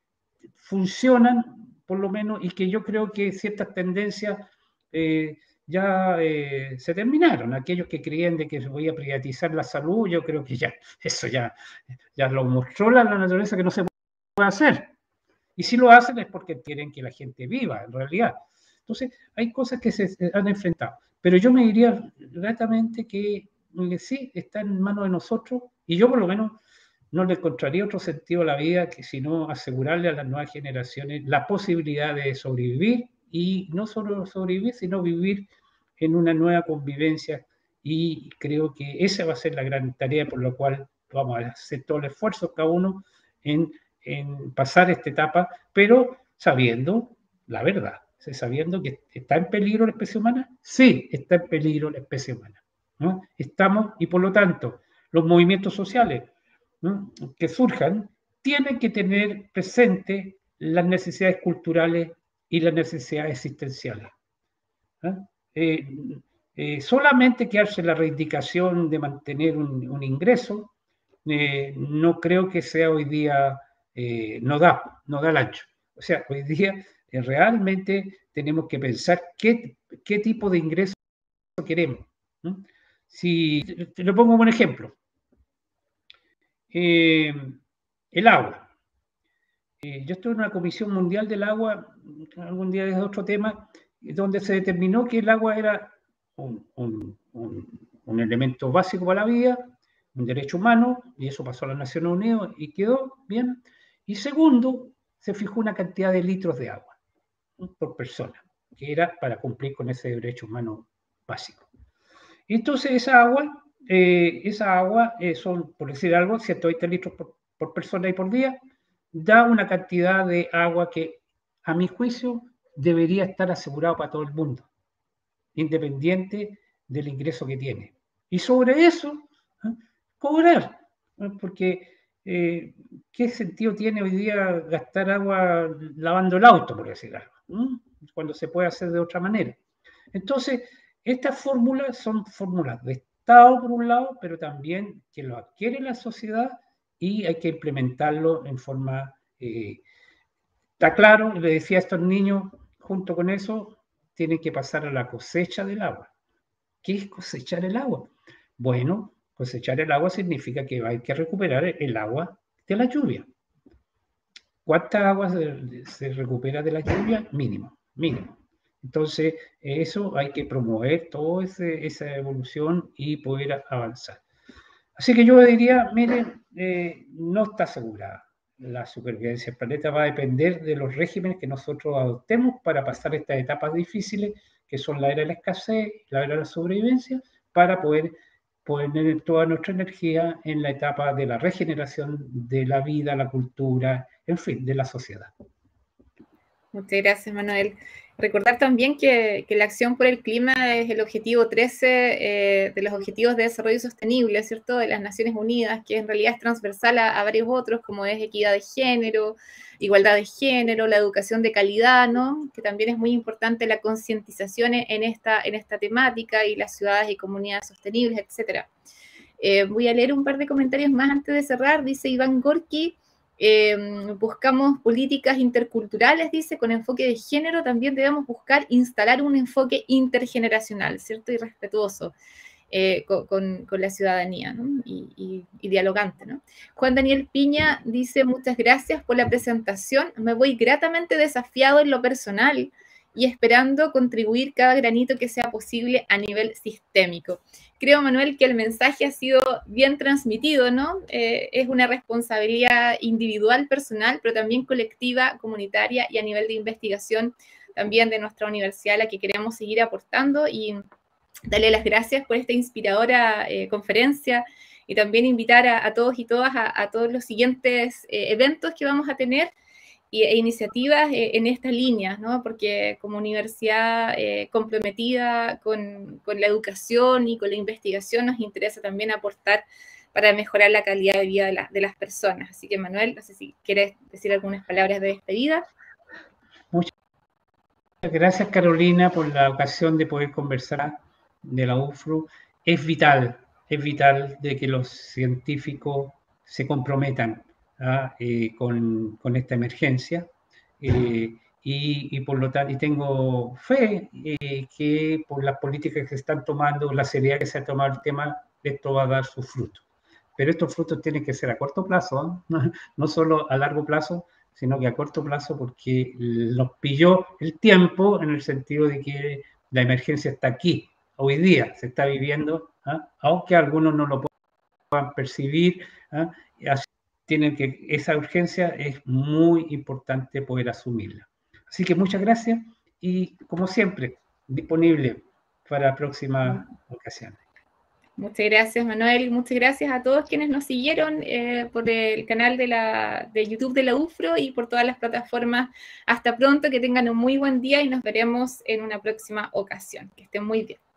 funcionan, por lo menos, y que yo creo que ciertas tendencias eh, ya eh, se terminaron. Aquellos que creían de que se podía privatizar la salud, yo creo que ya, eso ya, ya lo mostró la, la naturaleza que no se puede hacer. Y si lo hacen es porque quieren que la gente viva, en realidad. Entonces, hay cosas que se han enfrentado. Pero yo me diría gratamente que sí, está en manos de nosotros, y yo por lo menos no le encontraría otro sentido a la vida que sino asegurarle a las nuevas generaciones la posibilidad de sobrevivir, y no solo sobrevivir, sino vivir en una nueva convivencia, y creo que esa va a ser la gran tarea por la cual vamos a hacer todo el esfuerzo cada uno en, en pasar esta etapa, pero sabiendo la verdad, sabiendo que está en peligro la especie humana. Sí, está en peligro la especie humana, ¿no? Estamos, y por lo tanto, los movimientos sociales, ¿no? que surjan, tienen que tener presente las necesidades culturales y las necesidades existenciales. ¿no? Eh, eh, solamente quedarse la reivindicación de mantener un, un ingreso, eh, no creo que sea hoy día, eh, no da, no da el ancho. O sea, hoy día eh, realmente tenemos que pensar qué, qué tipo de ingreso queremos. ¿no? Si, te lo pongo como un ejemplo. Eh, el agua. Eh, yo estuve en una comisión mundial del agua, algún día es otro tema, donde se determinó que el agua era un, un, un, un elemento básico para la vida, un derecho humano, y eso pasó a las Naciones Unidas y quedó bien. Y segundo, se fijó una cantidad de litros de agua, ¿no? por persona, que era para cumplir con ese derecho humano básico. Entonces esa agua, eh, esa agua eh, son, por decir algo, ciento veinte litros por, por persona y por día, da una cantidad de agua que, a mi juicio, debería estar asegurado para todo el mundo, independiente del ingreso que tiene. Y sobre eso, ¿eh? cobrar, ¿eh? porque eh, ¿qué sentido tiene hoy día gastar agua lavando el auto, por decir algo? ¿eh? Cuando se puede hacer de otra manera. Entonces, estas fórmulas son fórmulas de Estado por un lado, pero también que lo adquiere la sociedad y hay que implementarlo en forma... Eh, está claro, le decía a estos niños, junto con eso, tienen que pasar a la cosecha del agua. ¿Qué es cosechar el agua? Bueno, cosechar el agua significa que hay que recuperar el agua de la lluvia. ¿Cuánta agua se, se recupera de la lluvia? Mínimo, mínimo. Entonces, eso hay que promover toda esa evolución y poder avanzar. Así que yo diría, miren, eh, no está asegurada la supervivencia del planeta, va a depender de los regímenes que nosotros adoptemos para pasar estas etapas difíciles, que son la era de la escasez, la era de la sobrevivencia, para poder poner toda nuestra energía en la etapa de la regeneración de la vida, la cultura, en fin, de la sociedad. Muchas gracias, Manuel. Recordar también que, que la acción por el clima es el objetivo trece eh, de los Objetivos de Desarrollo Sostenible, ¿cierto?, de las Naciones Unidas, que en realidad es transversal a, a varios otros, como es equidad de género, igualdad de género, la educación de calidad, ¿no?, que también es muy importante la concientización en esta, en esta temática y las ciudades y comunidades sostenibles, etcétera. Eh, voy a leer un par de comentarios más antes de cerrar. Dice Iván Gorki, Eh, buscamos políticas interculturales, dice, con enfoque de género. También debemos buscar instalar un enfoque intergeneracional, ¿cierto? Y respetuoso eh, con, con, con la ciudadanía, ¿no? y, y, y dialogante, ¿no? Juan Daniel Piña dice, muchas gracias por la presentación. Me voy gratamente desafiado en lo personal y esperando contribuir cada granito que sea posible a nivel sistémico. Creo, Manuel, que el mensaje ha sido bien transmitido, ¿no? Eh, es una responsabilidad individual, personal, pero también colectiva, comunitaria y a nivel de investigación también de nuestra universidad, a la que queremos seguir aportando, y darle las gracias por esta inspiradora eh, conferencia, y también invitar a, a todos y todas a, a todos los siguientes eh, eventos que vamos a tener y, e iniciativas eh, en esta línea, ¿no? Porque como universidad eh, comprometida con, con la educación y con la investigación, nos interesa también aportar para mejorar la calidad de vida de, la, de las personas. Así que, Manuel, no sé si quieres decir algunas palabras de despedida. Muchas gracias, Carolina, por la ocasión de poder conversar de la U F R U. Es vital, es vital de que los científicos se comprometan ¿ah? eh, con, con esta emergencia. Eh, y, y por lo tanto, y tengo fe eh, que por las políticas que se están tomando, la seriedad que se ha tomado el tema, esto va a dar sus frutos. Pero estos frutos tienen que ser a corto plazo, ¿eh? No solo a largo plazo, sino que a corto plazo, porque nos pilló el tiempo en el sentido de que la emergencia está aquí, hoy día se está viviendo, ¿eh? Aunque algunos no lo puedan percibir, ¿eh? Así tienen que, esa urgencia es muy importante poder asumirla. Así que muchas gracias y, como siempre, disponible para próximas ocasiones. Muchas gracias, Manuel. Muchas gracias a todos quienes nos siguieron eh, por el canal de, la, de YouTube de la U F R O y por todas las plataformas. Hasta pronto, que tengan un muy buen día y nos veremos en una próxima ocasión. Que estén muy bien.